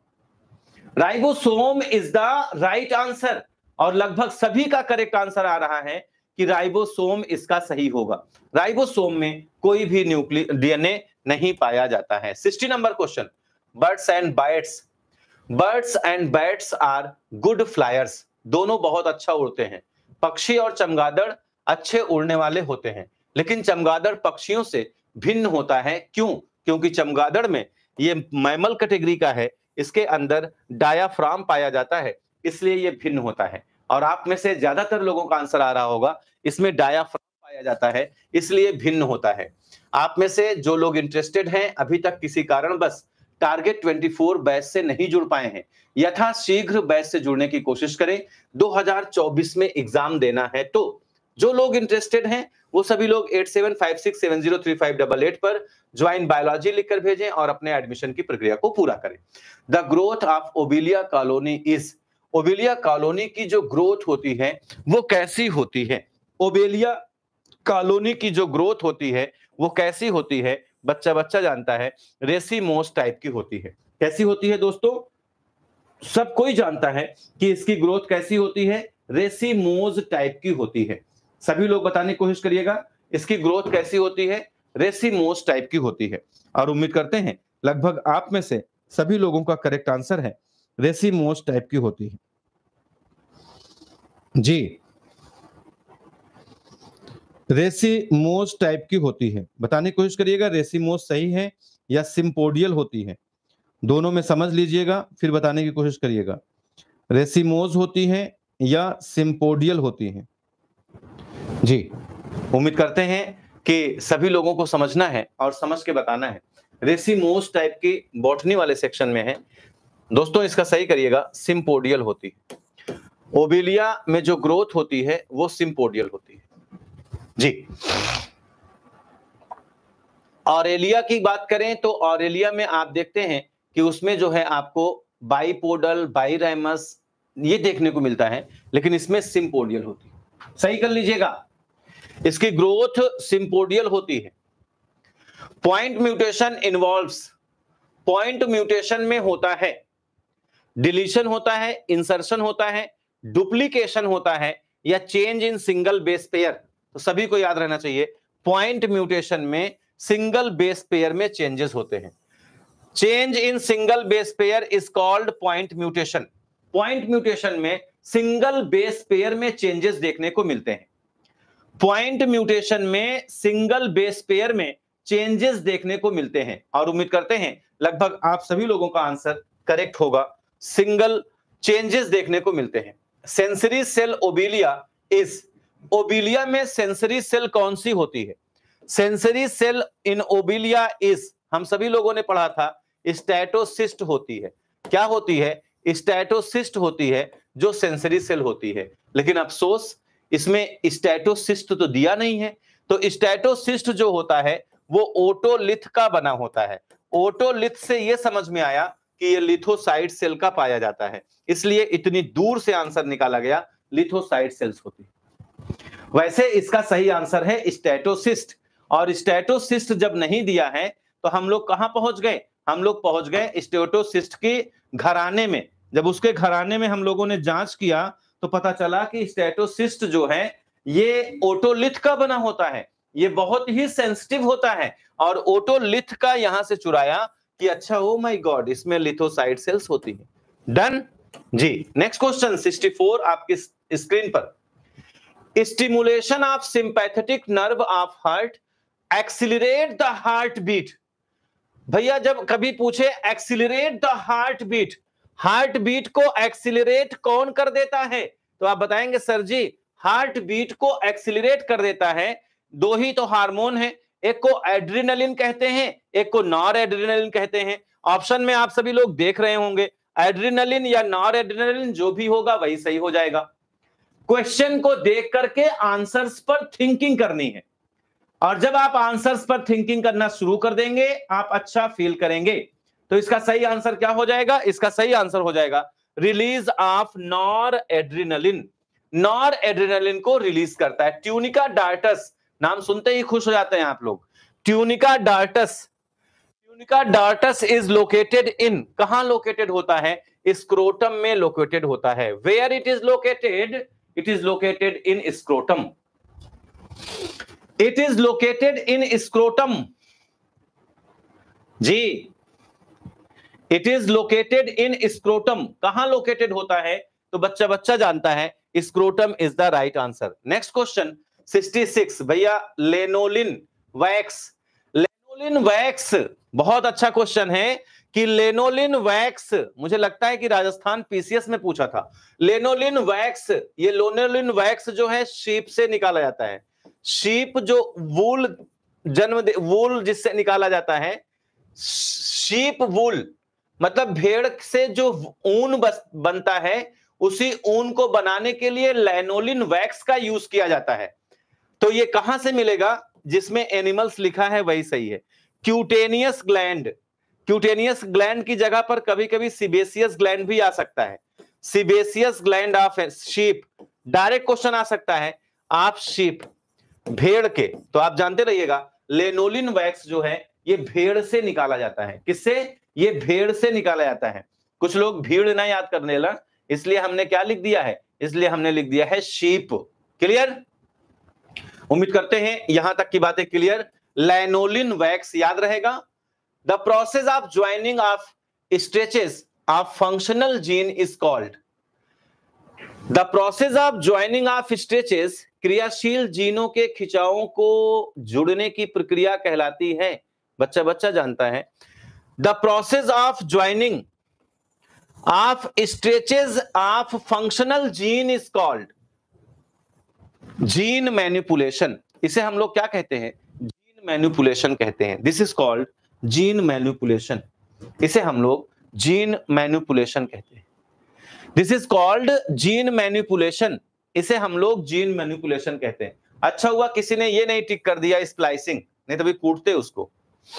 answer. Ribosome is the right answer और लगभग सभी का करेक्ट आंसर आ रहा है कि राइबोसोम इसका सही होगा। राइबोसोम में कोई भी डीएनए नहीं पाया जाता है। 60 number question, birds and bites. Birds and bats are good flyers, दोनों बहुत अच्छा उड़ते हैं। पक्षी और चमगादड़ अच्छे उड़ने वाले होते हैं, लेकिन चमगादड़ पक्षियों से भिन्न होता है। क्यों? क्योंकि चमगादड़ में ये मैमल कैटेगरी का है, इसके अंदर डायाफ्राम पाया जाता है, इसलिए ये भिन्न होता है। और आप में से ज्यादातर लोगों का आंसर आ रहा होगा इसमें डायाफ्राम पाया जाता है, इसलिए भिन्न होता है। आप में से जो लोग इंटरेस्टेड हैं अभी तक किसी कारणवश टारगेट 24 बैच से नहीं जुड़ पाए हैं, यथाशीघ्र बैच से जुड़ने की कोशिश करें। 2024 में एग्जाम देना है, तो जो लोग इंटरेस्टेड हैं वो सभी लोग 8756703588 पर ज्वाइन बायोलॉजी लिखकर भेजें और अपने एडमिशन की प्रक्रिया को पूरा करें। The growth of Obelia colony is, Obelia colony की जो ग्रोथ होती है वो कैसी होती है? ओबिलिया कॉलोनी की जो ग्रोथ होती है वो कैसी होती है? बच्चा बच्चा जानता है रेसिमोस टाइप की होती है। कैसी होती है दोस्तों? सब कोई जानता है कि इसकी ग्रोथ कैसी होती है, रेसिमोस टाइप की होती है। सभी लोग बताने की कोशिश करिएगा इसकी ग्रोथ कैसी होती है, रेसिमोस टाइप की होती है। और उम्मीद करते हैं लगभग आप में से सभी लोगों का करेक्ट आंसर है रेसिमोस टाइप की होती है जी, रेसिमोस टाइप की होती है। बताने की कोशिश करिएगा रेसिमोस सही है या सिम्पोडियल होती है, दोनों में समझ लीजिएगा फिर बताने की कोशिश करिएगा। रेसिमोस होती है या सिम्पोडियल होती है जी। उम्मीद करते हैं कि सभी लोगों को समझना है और समझ के बताना है। रेसिमोस टाइप की बॉटनी वाले सेक्शन में है दोस्तों, इसका सही करिएगा, सिम्पोडियल होती है। ओबिलिया में जो ग्रोथ होती है वो सिम्पोडियल होती है जी। ऑरेलिया की बात करें तो ऑरेलिया में आप देखते हैं कि उसमें जो है आपको बाइपोडल, बाइरैमस ये देखने को मिलता है, लेकिन इसमें सिम्पोडियल होती है। सही कर लीजिएगा, इसकी ग्रोथ सिम्पोडियल होती है। Point mutation involves, point mutation में होता है डिलीशन होता है, इंसर्शन होता है, डुप्लीकेशन होता है या change in single base pair. तो सभी को याद रहना चाहिए पॉइंट म्यूटेशन में सिंगल बेस पेयर में चेंजेस होते हैं। Change in single base pair is called point mutation. Point mutation में सिंगल बेस पेयर में चेंजेस देखने को मिलते हैं। पॉइंट म्यूटेशन में सिंगल बेस पेयर में चेंजेस देखने को मिलते हैं और उम्मीद करते हैं लगभग आप सभी लोगों का आंसर करेक्ट होगा। सिंगल चेंजेस देखने को मिलते हैं। Sensory cell Obelia is, Obelia में सेंसरी सेल कौन सी होती है? Sensory cell in Obelia is, हम सभी लोगों ने पढ़ा था स्टैटोसिस्ट होती है। क्या होती है? स्टैटोसिस्ट होती है जो सेंसरी सेल होती है, लेकिन अफसोस इसमें स्टैटोसिस्ट तो दिया नहीं है। तो स्टैटोसिस्ट जो होता है वो ओटोलिथ का बना होता है। ओटोलिथ से यह समझ में आया कि ये लिथोसाइट सेल का पाया जाता है, इसलिए इतनी दूर से आंसर निकाला गया, लिथोसाइट सेल्स होती है। वैसे इसका सही आंसर है स्टैटोसिस्ट, और स्टैटोसिस्ट जब नहीं दिया है तो हम लोग कहां पहुंच गए? हम लोग पहुंच गए स्टैटोसिस्ट के घराने में। जब उसके घराने में हम लोगों ने जांच किया तो पता चला कि स्टैटोसिस्ट जो है ये ओटोलिथ का बना होता है, ये बहुत ही सेंसिटिव होता है और ओटोलिथ का यहां से चुराया कि अच्छा ओ माय गॉड इसमें लिथोसाइट सेल्स होती है। डन जी। नेक्स्ट क्वेश्चन 64 आपकी स्क्रीन पर। Stimulation of sympathetic nerve of heart accelerate the heart beat. भैया जब कभी पूछे accelerate the heart beat, heart beat को एक्सिलरेट कौन कर देता है? तो आप बताएंगे सर जी हार्ट बीट को एक्सिलरेट कर देता है, दो ही तो हार्मोन है, एक को एड्रेनालिन कहते हैं, एक को नॉर एड्रेनालिन कहते हैं। ऑप्शन में आप सभी लोग देख रहे होंगे, एड्रेनालिन या नॉर एड्रेनालिन जो भी होगा वही सही हो जाएगा। क्वेश्चन को देख करके आंसर्स पर थिंकिंग करनी है, और जब आप आंसर्स पर थिंकिंग करना शुरू कर देंगे आप अच्छा फील करेंगे। तो इसका सही आंसर क्या हो जाएगा? इसका सही आंसर हो जाएगा release of noradrenaline. Noradrenaline को रिलीज करता है। ट्यूनिका डार्टस नाम सुनते ही खुश हो जाते हैं आप लोग। Tunica dartos, tunica dartos is located in, कहां लोकेटेड होता है? स्क्रोटम में लोकेटेड होता है। Where it is located? It is located in scrotum. It is located in scrotum जी, it is located in scrotum. कहां लोकेटेड होता है? तो बच्चा जानता है, scrotum is the right answer. Next question 66 भैया, लेनोलिन वैक्स। लेनोलिन वैक्स बहुत अच्छा क्वेश्चन है कि लेनोलिन वैक्स, मुझे लगता है कि राजस्थान पीसीएस में पूछा था। लेनोलिन वैक्स, ये लेनोलिन वैक्स जो है शीप से निकाला जाता है। शीप जो वूल वूल जिससे निकाला जाता है, शीप वूल मतलब भेड़ से जो ऊन बनता है, उसी ऊन को बनाने के लिए लेनोलिन वैक्स का यूज किया जाता है। तो ये कहां से मिलेगा? जिसमें एनिमल्स लिखा है वही सही है। क्यूटेनियस ग्लैंड, क्यूटेनियस ग्लैंड की जगह पर कभी कभी सिबेसियस ग्लैंड भी आ सकता है। Sebaceous gland of sheep, direct question आ सकता है आप शीप भेड़ के, तो आप जानते रहिएगा लेनोलिन वैक्स जो है ये भेड़ से निकाला जाता है। किससे? ये भेड़ से निकाला जाता है। कुछ लोग भीड़ ना याद करने लगा, इसलिए हमने क्या लिख दिया है? इसलिए हमने लिख दिया है शीप। क्लियर? उम्मीद करते हैं यहां तक की बातें क्लियर। लेनोलिन वैक्स याद रहेगा। The process of joining of stretches of functional gene is called, the process of joining of stretches क्रियाशील जीनों के खिंचावों को जुड़ने की प्रक्रिया कहलाती है। बच्चा जानता है। The process of joining of stretches of functional gene is called gene manipulation. इसे हम लोग क्या कहते हैं? जीन मैनिपुलेशन कहते हैं। This is called gene manipulation. इसे हम लोग जीन मैनिपुलेशन कहते हैं। This is called gene manipulation. इसे हम लोग जीन मैनिपुलेशन कहते हैं। अच्छा हुआ किसी ने ये नहीं टिक कर दिया स्प्लाइसिंग, नहीं तो भी कूटते उसको।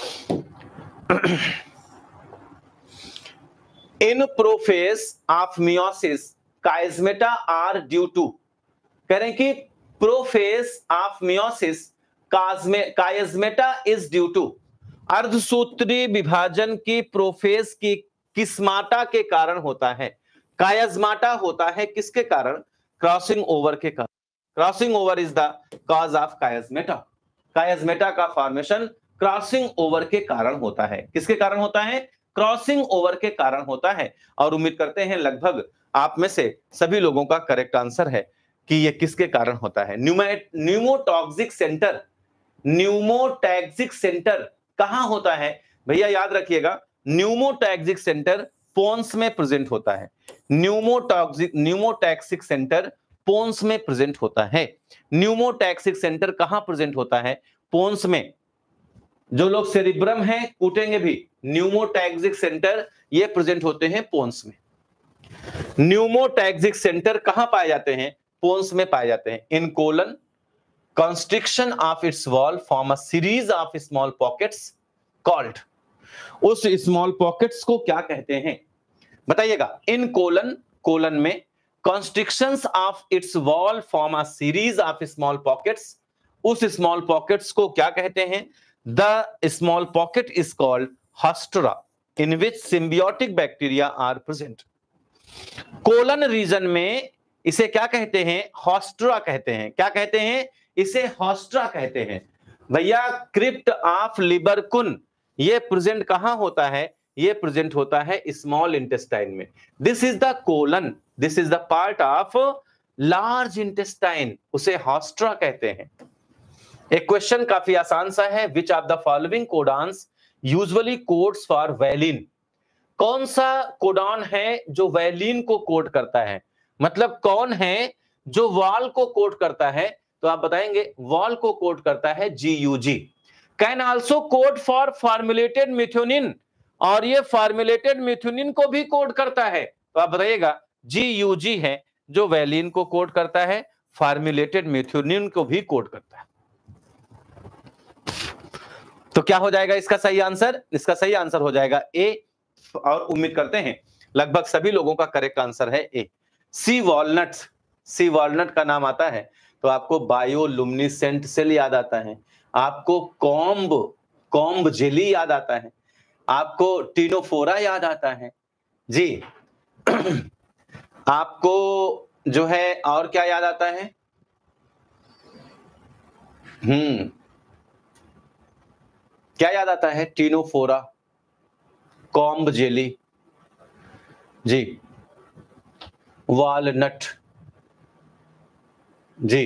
In prophase of meiosis chiasmata are due to, कह रहे हैं कि prophase of meiosis chiasmata is due to, अर्धसूत्री विभाजन की प्रोफेस की किस्माटा के कारण होता है। कायजमाटा होता है किसके कारण? क्रॉसिंग ओवर के कारण। Crossing over is the cause of chiasmata. Chiasmata का फॉर्मेशन क्रॉसिंग ओवर के कारण होता है। किसके कारण होता है? क्रॉसिंग ओवर के कारण होता है। और उम्मीद करते हैं लगभग आप में से सभी लोगों का करेक्ट आंसर है कि यह किसके कारण होता है। न्यूमोटॉक्सिक सेंटर, न्यूमोटैक्सिक सेंटर कहां होता है? भैया याद रखिएगा, न्यूमोटैक्सिक सेंटर पोन्स में प्रेजेंट होता है। न्यूमोटैक्सिक सेंटर पोन्स में प्रेजेंट होता है। न्यूमोटैक्सिक सेंटर कहां प्रेजेंट होता है? पोन्स में। जो लोग सेरिब्रम है कूटेंगे भी, न्यूमोटैक्सिक सेंटर ये प्रेजेंट होते हैं पोन्स में। न्यूमोटैक्सिक सेंटर कहां पाए जाते हैं? पोन्स में पाए जाते हैं। In colon constriction of its wall form a series of small pockets called, उस स्मॉल पॉकेट्स को क्या कहते हैं बताइएगा? इन कोलन, कोलन में constrictions of its wall form a series of small pockets, उस स्मॉल पॉकेट्स को क्या कहते हैं? The small pocket is called haustora in which symbiotic bacteria are present. Colon region में इसे क्या कहते हैं? हॉस्ट्रा कहते हैं। क्या कहते हैं? इसे हॉस्ट्रा कहते हैं। भैया क्रिप्ट ऑफ लिबरकुन ये प्रेजेंट कहां होता है? ये प्रेजेंट होता है स्मॉल इंटेस्टाइन में। This is the colon, this is the part of large intestine, उसे हॉस्ट्रा कहते हैं। एक क्वेश्चन काफी आसान सा है, which of the following codons usually codes for valine? कौन सा कोडॉन है जो वैलिन को कोड करता है, मतलब कौन है जो वॉल को कोड करता है, तो आप बताएंगे वॉल को कोड करता है GUG। Can also code for formulated methionine, और ये फॉर्मुलेटेड मिथ्योनिन को भी कोड करता है, तो आप बताइएगा GUG है जो वैलिन को कोड करता है, फॉर्मुलेटेड मिथ्योनिन को भी कोड करता है। तो क्या हो जाएगा इसका सही आंसर? इसका सही आंसर हो जाएगा ए, और उम्मीद करते हैं लगभग सभी लोगों का करेक्ट आंसर है ए। सी वॉलनट, सी वॉलनट का नाम आता है तो आपको बायोलुमिनेसेंट सेल याद आता है, आपको कॉम्ब जेली याद आता है, आपको टिनोफोरा याद आता है जी। आपको जो है और क्या याद आता है? क्या याद आता है? टिनोफोरा, कॉम्ब जेली जी, वालनट जी,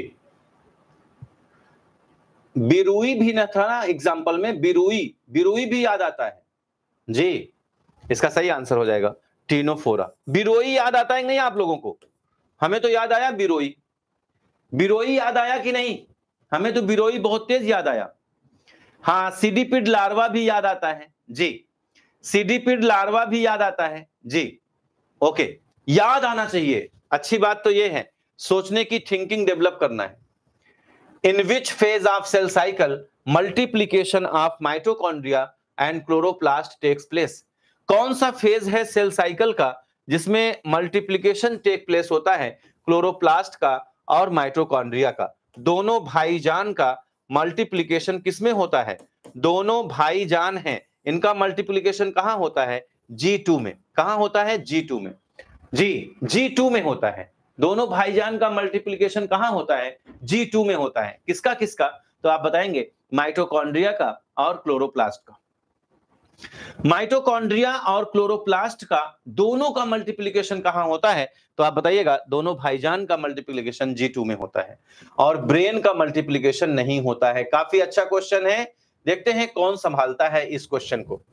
बिरुई भी न था ना एग्जाम्पल में, बिरुई भी याद आता है जी। इसका सही आंसर हो जाएगा टिनोफोरा। बिरोई याद आता है नहीं आप लोगों को? हमें तो याद आया बिरोई, बिरोई याद आया कि नहीं? हमें तो बिरोई बहुत तेज याद आया। हाँ, सीडीपिड लार्वा भी याद आता है जी, सीडीपिड लार्वा भी याद आता है जी। ओके, याद आना चाहिए। अच्छी बात तो ये है, सोचने की थिंकिंग डेवलप करना है। In which phase of cell cycle multiplication of mitochondria and chloroplast takes place? कौन सा फेज है सेल साइकिल का जिसमें मल्टीप्लीकेशन टेक प्लेस होता है क्लोरोप्लास्ट का और माइटोकॉन्ड्रिया का? दोनों भाईजान का मल्टीप्लीकेशन किसमें होता है? दोनों भाईजान हैं, इनका मल्टीप्लीकेशन कहां होता है? G2 में। कहां होता है? G2 में जी, G2 में होता है। दोनों भाईजान का मल्टीप्लीकेशन कहां होता है? G2 में होता है। किसका किसका? तो आप बताएंगे माइटोकॉन्ड्रिया का और क्लोरोप्लास्ट का। माइटोकॉन्ड्रिया और क्लोरोप्लास्ट का दोनों का मल्टीप्लिकेशन कहां होता है? तो आप बताइएगा दोनों भाईजान का मल्टीप्लिकेशन G2 में होता है, और ब्रेन का मल्टीप्लिकेशन नहीं होता है। काफी अच्छा क्वेश्चन है, देखते हैं कौन संभालता है इस क्वेश्चन को।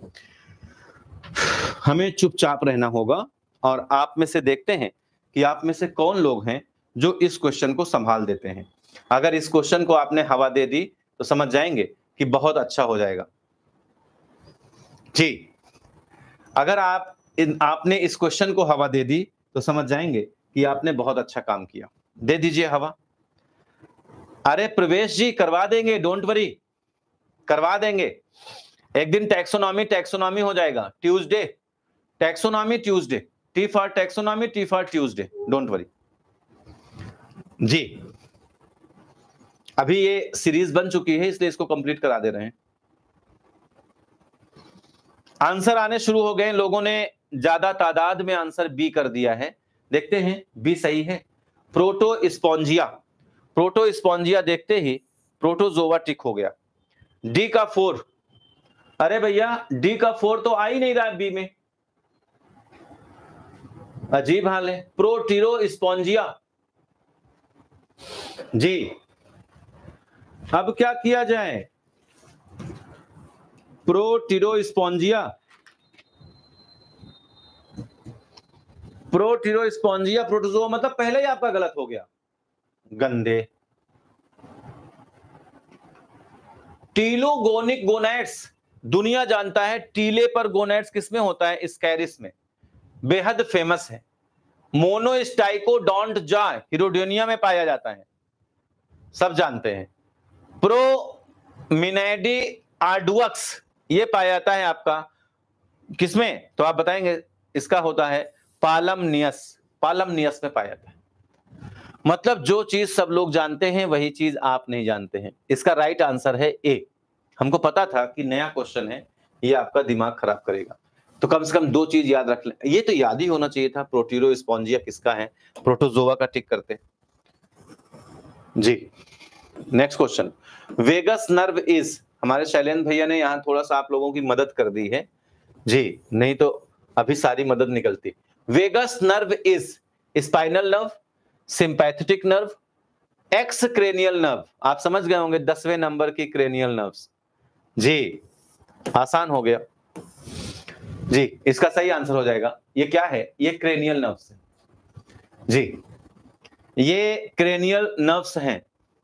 हमें चुपचाप रहना होगा और आप में से देखते हैं कि आप में से कौन लोग हैं जो इस क्वेश्चन को संभाल देते हैं। अगर इस क्वेश्चन को आपने हवा दे दी तो समझ जाएंगे कि बहुत अच्छा हो जाएगा जी। अगर आपने इस क्वेश्चन को हवा दे दी तो समझ जाएंगे कि आपने बहुत अच्छा काम किया। दे दीजिए हवा। अरे प्रवेश जी करवा देंगे, डोंट वरी, करवा देंगे। एक दिन टैक्सोनॉमी हो जाएगा, Tuesday taxonomy, Tuesday T for taxonomy, T for Tuesday, don't worry जी। अभी ये सीरीज बन चुकी है इसलिए इसको कंप्लीट करा दे रहे हैं। आंसर आने शुरू हो गए, लोगों ने ज्यादा तादाद में आंसर बी कर दिया है। देखते हैं बी सही है। प्रोटोस्पॉन्जिया, प्रोटोस्पॉन्जिया देखते ही प्रोटोजोआ टिक हो गया। डी का 4, अरे भैया डी का 4 तो आ ही नहीं रहा बी में, अजीब हाल है। प्रोटीरोस्पॉन्जिया जी, अब क्या किया जाए? प्रोटीरोस्पॉन्जिया, प्रोटीरोस्पॉन्जिया प्रोटोजोआ, मतलब पहले ही आपका गलत हो गया, गंदे। टीलोगोनिक गोनैड्स, दुनिया जानता है टीले पर गोनैड्स किसमें होता है? स्कैरिस में, बेहद फेमस है। मोनोस्टाइकोडोंटजा हिरोडोनिया में पाया जाता है, सब जानते हैं। प्रोमिनैडी आर्डुअक्स ये पाया जाता है आपका किसमें? तो आप बताएंगे इसका होता है पालमनियस, पालमनियस में पाया जाता है। मतलब जो चीज सब लोग जानते हैं वही चीज आप नहीं जानते हैं। इसका राइट आंसर है ए। हमको पता था कि नया क्वेश्चन है, ये आपका दिमाग खराब करेगा, तो कम से कम दो चीज याद रख लें। ये तो याद ही होना चाहिए था, प्रोटीरोस्पॉन्जिया किसका है, प्रोटोजोआ का टिक करते जी। Next question, vagus nerve is, हमारे शैलेंद्र भैया ने यहाँ थोड़ा सा आप लोगों की मदद कर दी है जी, नहीं तो अभी सारी मदद निकलती। Vagus nerve is spinal nerve, sympathetic nerve, X cranial nerve. आप समझ गए होंगे 10वें नंबर की क्रेनियल नर्व्स जी, आसान हो गया। जी, इसका सही आंसर हो जाएगा, ये क्या है, ये क्रेनियल नर्व्स है जी, ये क्रेनियल नर्व्स हैं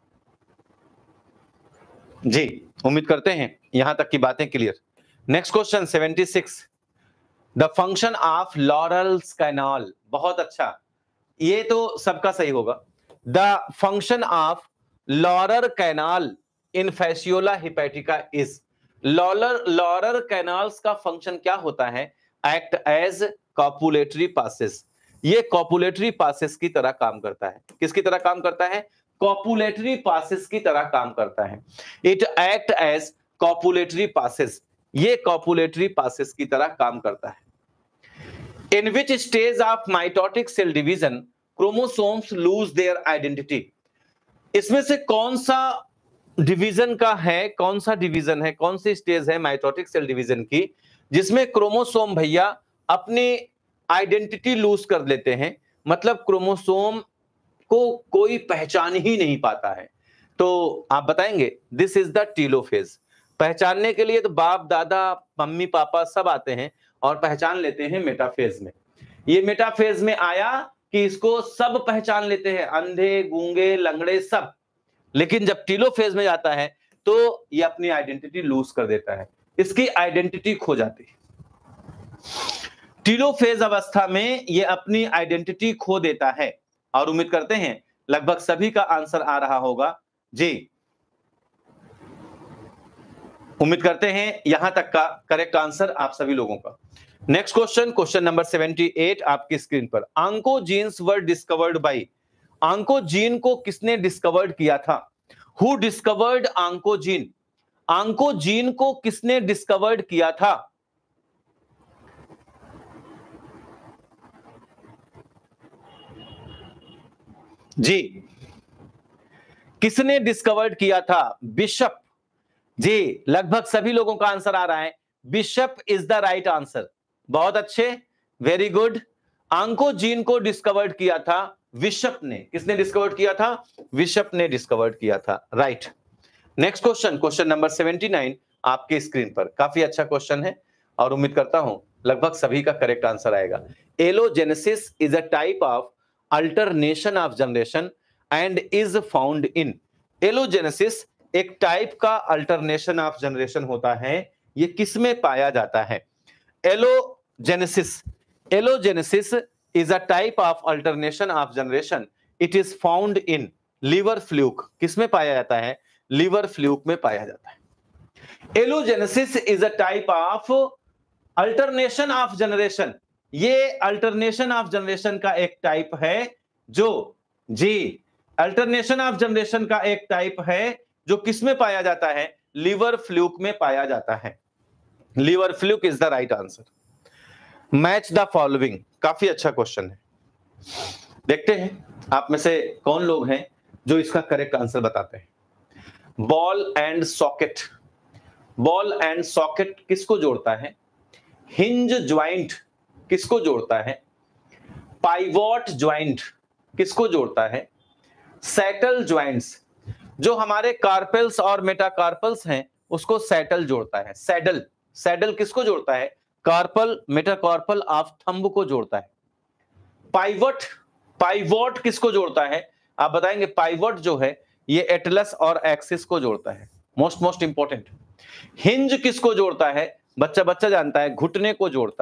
जी। उम्मीद करते हैं यहां तक की बातें clear. Next question 76, the function of Laurer's canal. बहुत अच्छा, ये तो सबका सही होगा। The function of Laurer canal in Fasciola hepatica is. Laurer canals का फंक्शन क्या होता है? Act as copulatory passes. ये कॉपुलेटरी पासेस की तरह काम करता है। किसकी तरह काम करता है? कॉपुलेटरी पासेस की तरह काम करता है। It act as copulatory passes, ये कॉपुलेटरी पासेस की तरह काम करता है। In which stage of mitotic cell division chromosomes lose their identity? इसमें से कौन सा डिवीजन का है, कौन सा डिवीजन है, कौन सी स्टेज है माइटोटिक सेल डिवीजन की जिसमें क्रोमोसोम भैया अपनी आइडेंटिटी लूज कर लेते हैं, मतलब क्रोमोसोम को कोई पहचान ही नहीं पाता है? तो आप बताएंगे दिस इज द टीलोफेज। पहचानने के लिए तो बाप दादा मम्मी पापा सब आते हैं और पहचान लेते हैं मेटाफेज में। ये मेटाफेज में आया कि इसको सब पहचान लेते हैं, अंधे गूंगे लंगड़े सब। लेकिन जब टीलोफेज में जाता है तो ये अपनी आइडेंटिटी लूज कर देता है, इसकी आइडेंटिटी खो जाती है। टीलोफेज अवस्था में ये अपनी आइडेंटिटी खो देता है। और उम्मीद करते हैं लगभग सभी का आंसर आ रहा होगा जी। उम्मीद करते हैं यहां तक का करेक्ट आंसर आप सभी लोगों का। नेक्स्ट क्वेश्चन, क्वेश्चन नंबर 78 आपकी स्क्रीन पर। Oncogenes were discovered by. Oncogene को किसने डिस्कवर्ड किया था? Who discovered oncogene? आंकोजीन को किसने डिस्कवर्ड किया था? जी, किसने डिस्कवर्ड किया था? बिशप। जी, लगभग सभी लोगों का आंसर आ रहा है, Bishop is the right answer. बहुत अच्छे, वेरी गुड। आंकोजीन को डिस्कवर्ड किया था बिशप ने। किसने डिस्कवर्ड किया था? बिशप ने डिस्कवर्ड किया था, right. Next question, question number 79 आपके स्क्रीन पर। काफी अच्छा क्वेश्चन है और उम्मीद करता हूं लगभग सभी का करेक्ट आंसर आएगा। Allogenesis is a type of alternation of generation and is found in. Allogenesis एक टाइप का अल्टरनेशन ऑफ जनरेशन होता है, ये किसमें पाया जाता है? एलोजेनेसिस, एलोजेनेसिस is a type of alternation of generation. It is found in liver fluke. किसमें पाया जाता है? liver fluke में पाया जाता है। एलोजेनेसिस is a type of alternation of generation. ये alternation of generation का एक टाइप है जो जी alternation of generation का एक टाइप है जो किसमें पाया जाता है? liver fluke में पाया जाता है। liver fluke is the right answer. Match the following, काफी अच्छा क्वेश्चन है। देखते हैं आप में से कौन लोग हैं जो इसका करेक्ट आंसर बताते हैं। Ball and socket, ball and socket किसको जोड़ता है? हिंज ज्वाइंट किसको जोड़ता है? पाइवोट ज्वाइंट किसको जोड़ता है? सैटल ज्वाइंट्स, जो हमारे कार्पेल्स और मेटाकार्पल्स हैं उसको सैटल जोड़ता है। सैडल, सैडल किसको जोड़ता है? कार्पल मेटाकार्पल ऑफ थंब को जोड़ता है। पाइवट, पाइवोट किसको जोड़ता है? आप बताएंगे। पाइवोट जो है ये एटलस और एक्सिस को जोड़ता है, मोस्ट इंपॉर्टेंट। हिंज किसको जोड़ता है? बच्चा बच्चा जानता है, घुटने को जोड़ता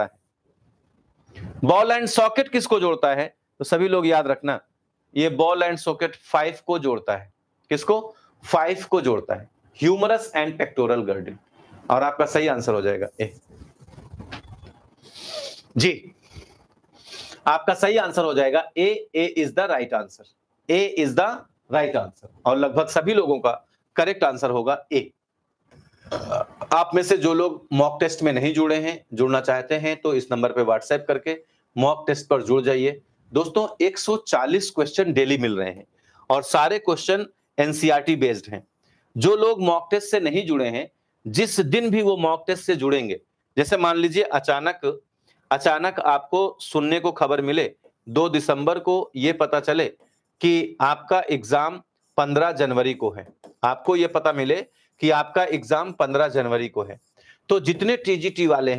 है। बॉल एंड सॉकेट किसको जोड़ता है? तो सभी लोग याद रखना, ये बॉल एंड सॉकेट 5 को जोड़ता है। किसको? 5 को जोड़ता है, ह्यूमरस एंड पेक्टोरल गर्डिन। और आपका सही आंसर हो जाएगा ए। जी, आपका सही आंसर हो जाएगा A. A is the right answer, A is the right answer. और लगभग सभी लोगों का करेक्ट आंसर होगा ए। आप में से जो लोग मॉक टेस्ट में नहीं जुड़े हैं, जुड़ना चाहते हैं तो इस नंबर पे व्हाट्सएप करके मॉक टेस्ट पर जुड़ जाइए। दोस्तों 140 क्वेश्चन डेली मिल रहे हैं और सारे क्वेश्चन एनसीईआरटी बेस्ड हैं। जो लोग मॉक टेस्ट से नहीं जुड़े हैं, जिस दिन भी वो मॉक टेस्ट से जुड़ेंगे, जैसे मान लीजिए अचानक आपको सुनने को खबर मिले 2 दिसंबर को ये पता चले कि आपका एग्जाम 15 जनवरी को है, आपको ये पता मिले कि आपका एग्जाम 15 जनवरी को है, तो जितने टीजीटी वाले हैं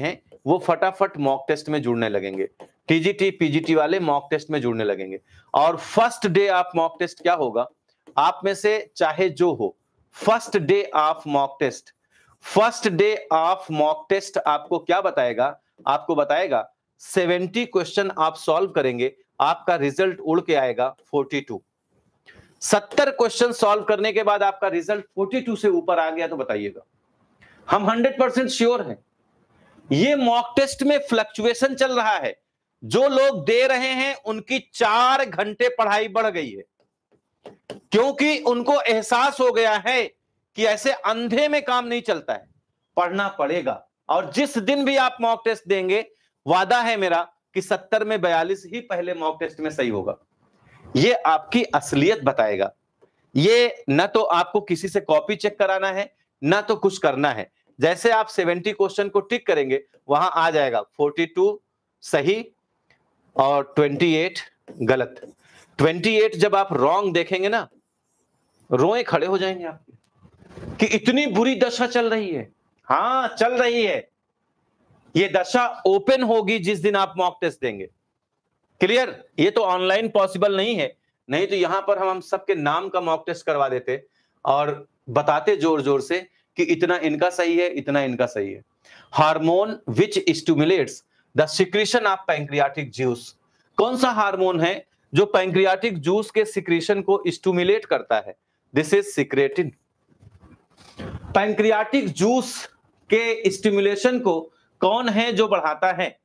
वो फटाफट मॉक टेस्ट में जुड़ने लगेंगे, टीजीटी पीजीटी वाले मॉक टेस्ट में जुड़ने लगेंगे। और first day of mock test क्या होगा, आप में से चाहे जो हो, first day of mock test, first day of mock test आपको क्या बताएगा, आपको बताएगा 70 क्वेश्चन आप सॉल्व करेंगे, आपका रिजल्ट उड़ के आएगा 42। 70 क्वेश्चन सॉल्व करने के बाद आपका रिजल्ट 42 से ऊपर आ गया तो बताइएगा। हम 100% श्योर हैं। ये मॉक टेस्ट में फ्लक्चुएशन चल रहा है, जो लोग दे रहे हैं उनकी 4 घंटे पढ़ाई बढ़ गई है, क्योंकि उनको एहसास हो गया है कि ऐसे अंधे में काम नहीं चलता है, पढ़ना पड़ेगा। और जिस दिन भी आप मॉक टेस्ट देंगे, वादा है मेरा कि 70 में 42 ही पहले मॉक टेस्ट में सही होगा। ये आपकी असलियत बताएगा। ये न तो आपको किसी से कॉपी चेक कराना है, ना तो कुछ करना है। जैसे आप 70 क्वेश्चन को टिक करेंगे, वहां आ जाएगा 42 सही और 28 गलत। 28 जब आप रॉन्ग देखेंगे ना, रोए खड़े हो जाएंगे आपके कि इतनी बुरी दशा चल रही है। हाँ, चल रही है। ये दशा ओपन होगी जिस दिन आप मॉक टेस्ट देंगे। क्लियर? ये तो ऑनलाइन पॉसिबल नहीं है, नहीं तो यहां पर हम सबके नाम का मॉक टेस्ट करवा देते और बताते जोर जोर से कि इतना इनका सही है, इतना इनका सही है। Hormone which stimulates the secretion of pancreatic juice, कौन सा हार्मोन है जो पैंक्रियाटिक जूस के सिक्रीशन को स्टिमुलेट करता है? This is secretin. Pancreatic juice के स्टिमुलेशन को कौन है जो बढ़ाता है?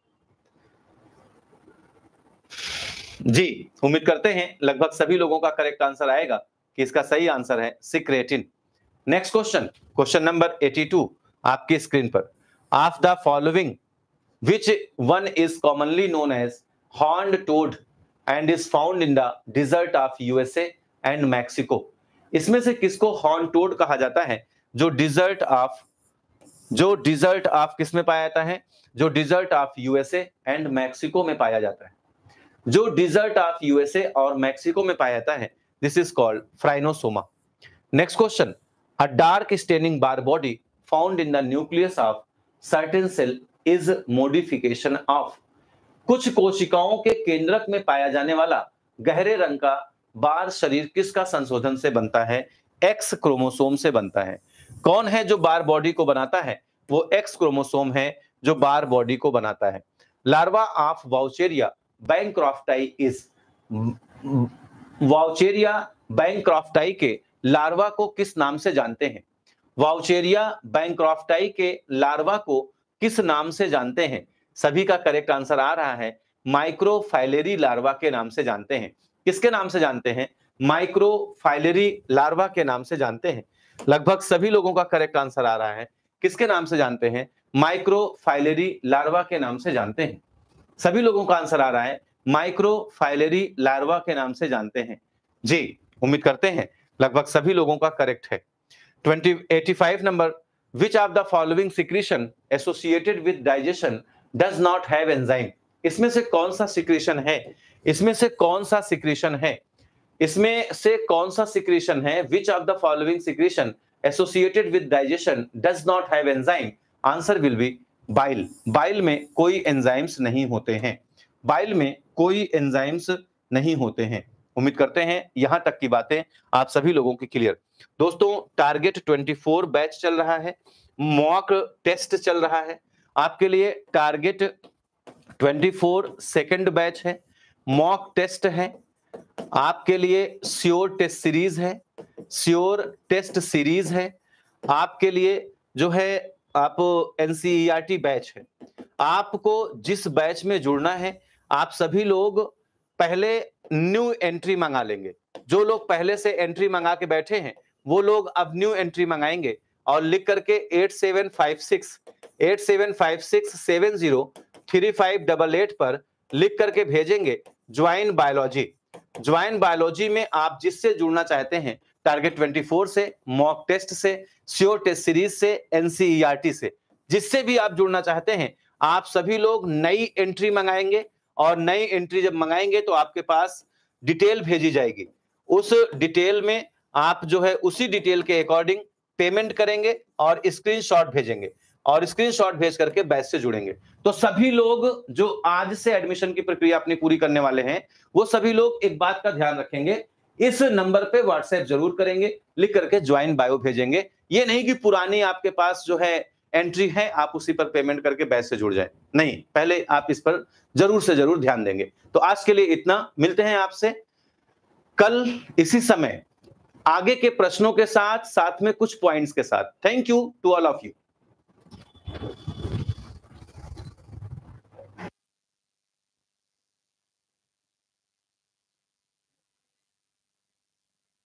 जी, उम्मीद करते हैं लगभग सभी लोगों का करेक्ट आंसर आएगा कि इसका सही आंसर है secretin. Next question, question number 82 आपकी स्क्रीन पर। Of the following which one is commonly known as horned toad and is found in the desert of USA and Mexico? इसमें से किसको हॉर्न टोड कहा जाता है जो डिजर्ट ऑफ किस में पाया जाता है? जो desert of USA and Mexico में पाया जाता है। जो डिजर्ट ऑफ यूएसए और मैक्सिको में पाया जाता है, this is called phrynosoma. Next question, a dark staining Barr body found in the nucleus of certain cell is modification of. कुछ कोशिकाओं के केंद्रक में पाया जाने वाला गहरे रंग का बार शरीर किसका संशोधन से बनता है? एक्स क्रोमोसोम से बनता है। कौन है जो बार बॉडी को बनाता है? वो एक्स क्रोमोसोम है जो बार बॉडी को बनाता है। Larva of wuchereria bancrofti is, wuchereria bancrofti के लार्वा को किस नाम से जानते हैं? वाउचेरिया बैंक्रॉफ्टाई के लार्वा को किस नाम से जानते हैं? सभी का करेक्ट आंसर आ रहा है माइक्रोफाइलेरी लार्वा के नाम से जानते हैं। किसके नाम से जानते हैं? माइक्रोफाइलेरी लार्वा के नाम से जानते हैं। लगभग सभी लोगों का करेक्ट आंसर आ रहा है। किसके नाम से जानते हैं? माइक्रोफाइलेरी लार्वा के नाम से जानते हैं। सभी लोगों का आंसर आ रहा है माइक्रोफाइलेरी लार्वा के नाम से जानते हैं। जी, उम्मीद करते हैं लगभग सभी लोगों का करेक्ट है। 85 number, which of the following secretion associated with digestion does not have enzyme? इसमें से कौन सा सिक्रीशन है? इसमें से कौन सा सिक्रीशन है? इसमें से कौन सा सिक्रीशन है? Which of the following secretion associated with digestion does not have enzyme? Answer will be bile. Bile में कोई एंजाइम्स नहीं होते हैं। बाइल में कोई एंजाइम्स नहीं होते हैं। उम्मीद करते हैं यहां तक की बातें आप सभी लोगों की क्लियर। दोस्तों, टारगेट 24 बैच चल रहा है, मॉक टेस्ट चल रहा है आपके लिए। टारगेट 24 सेकंड बैच है, मॉक टेस्ट है आपके लिए, श्योर टेस्ट सीरीज है, श्योर टेस्ट सीरीज है आपके लिए, जो है आप एनसीईआरटी बैच है। आपको जिस बैच में जुड़ना है, आप सभी लोग पहले न्यू एंट्री मंगा लेंगे। जो लोग पहले से एंट्री मंगा के बैठे हैं, वो लोग अब न्यू एंट्री मंगाएंगे और लिख करके 8756703588 पर लिख करके भेजेंगे ज्वाइन बायोलॉजी। ज्वाइन बायोलॉजी में आप जिससे जुड़ना चाहते हैं, टारगेट 24 से, मॉक टेस्ट से, श्योर टेस्ट सीरीज से, एनसीईआरटी से, जिससे भी आप जुड़ना चाहते हैं, आप सभी लोग नई एंट्री मंगाएंगे और नई एंट्री जब मंगाएंगे तो आपके पास डिटेल भेजी जाएगी। उस डिटेल में आप जो है उसी डिटेल के अकॉर्डिंग पेमेंट करेंगे और स्क्रीनशॉट भेजेंगे। और स्क्रीनशॉट भेज करके बैच से जुड़ेंगे। तो सभी लोग जो आज से एडमिशन की प्रक्रिया अपनी पूरी करने वाले हैं, वो सभी लोग एक बात का ध्यान रखेंगे, इस नंबर पे व्हाट्सएप जरूर करेंगे, लिख करके ज्वाइन बायो भेजेंगे। ये नहीं कि पुरानी आपके पास जो है एंट्री है, आप उसी पर पेमेंट करके बैच से जुड़ जाए, नहीं, पहले आप इस पर जरूर से जरूर ध्यान देंगे। तो आज के लिए इतना, मिलते हैं आपसे कल इसी समय आगे के प्रश्नों के साथ, साथ में कुछ पॉइंट्स के साथ। Thank you to all of you.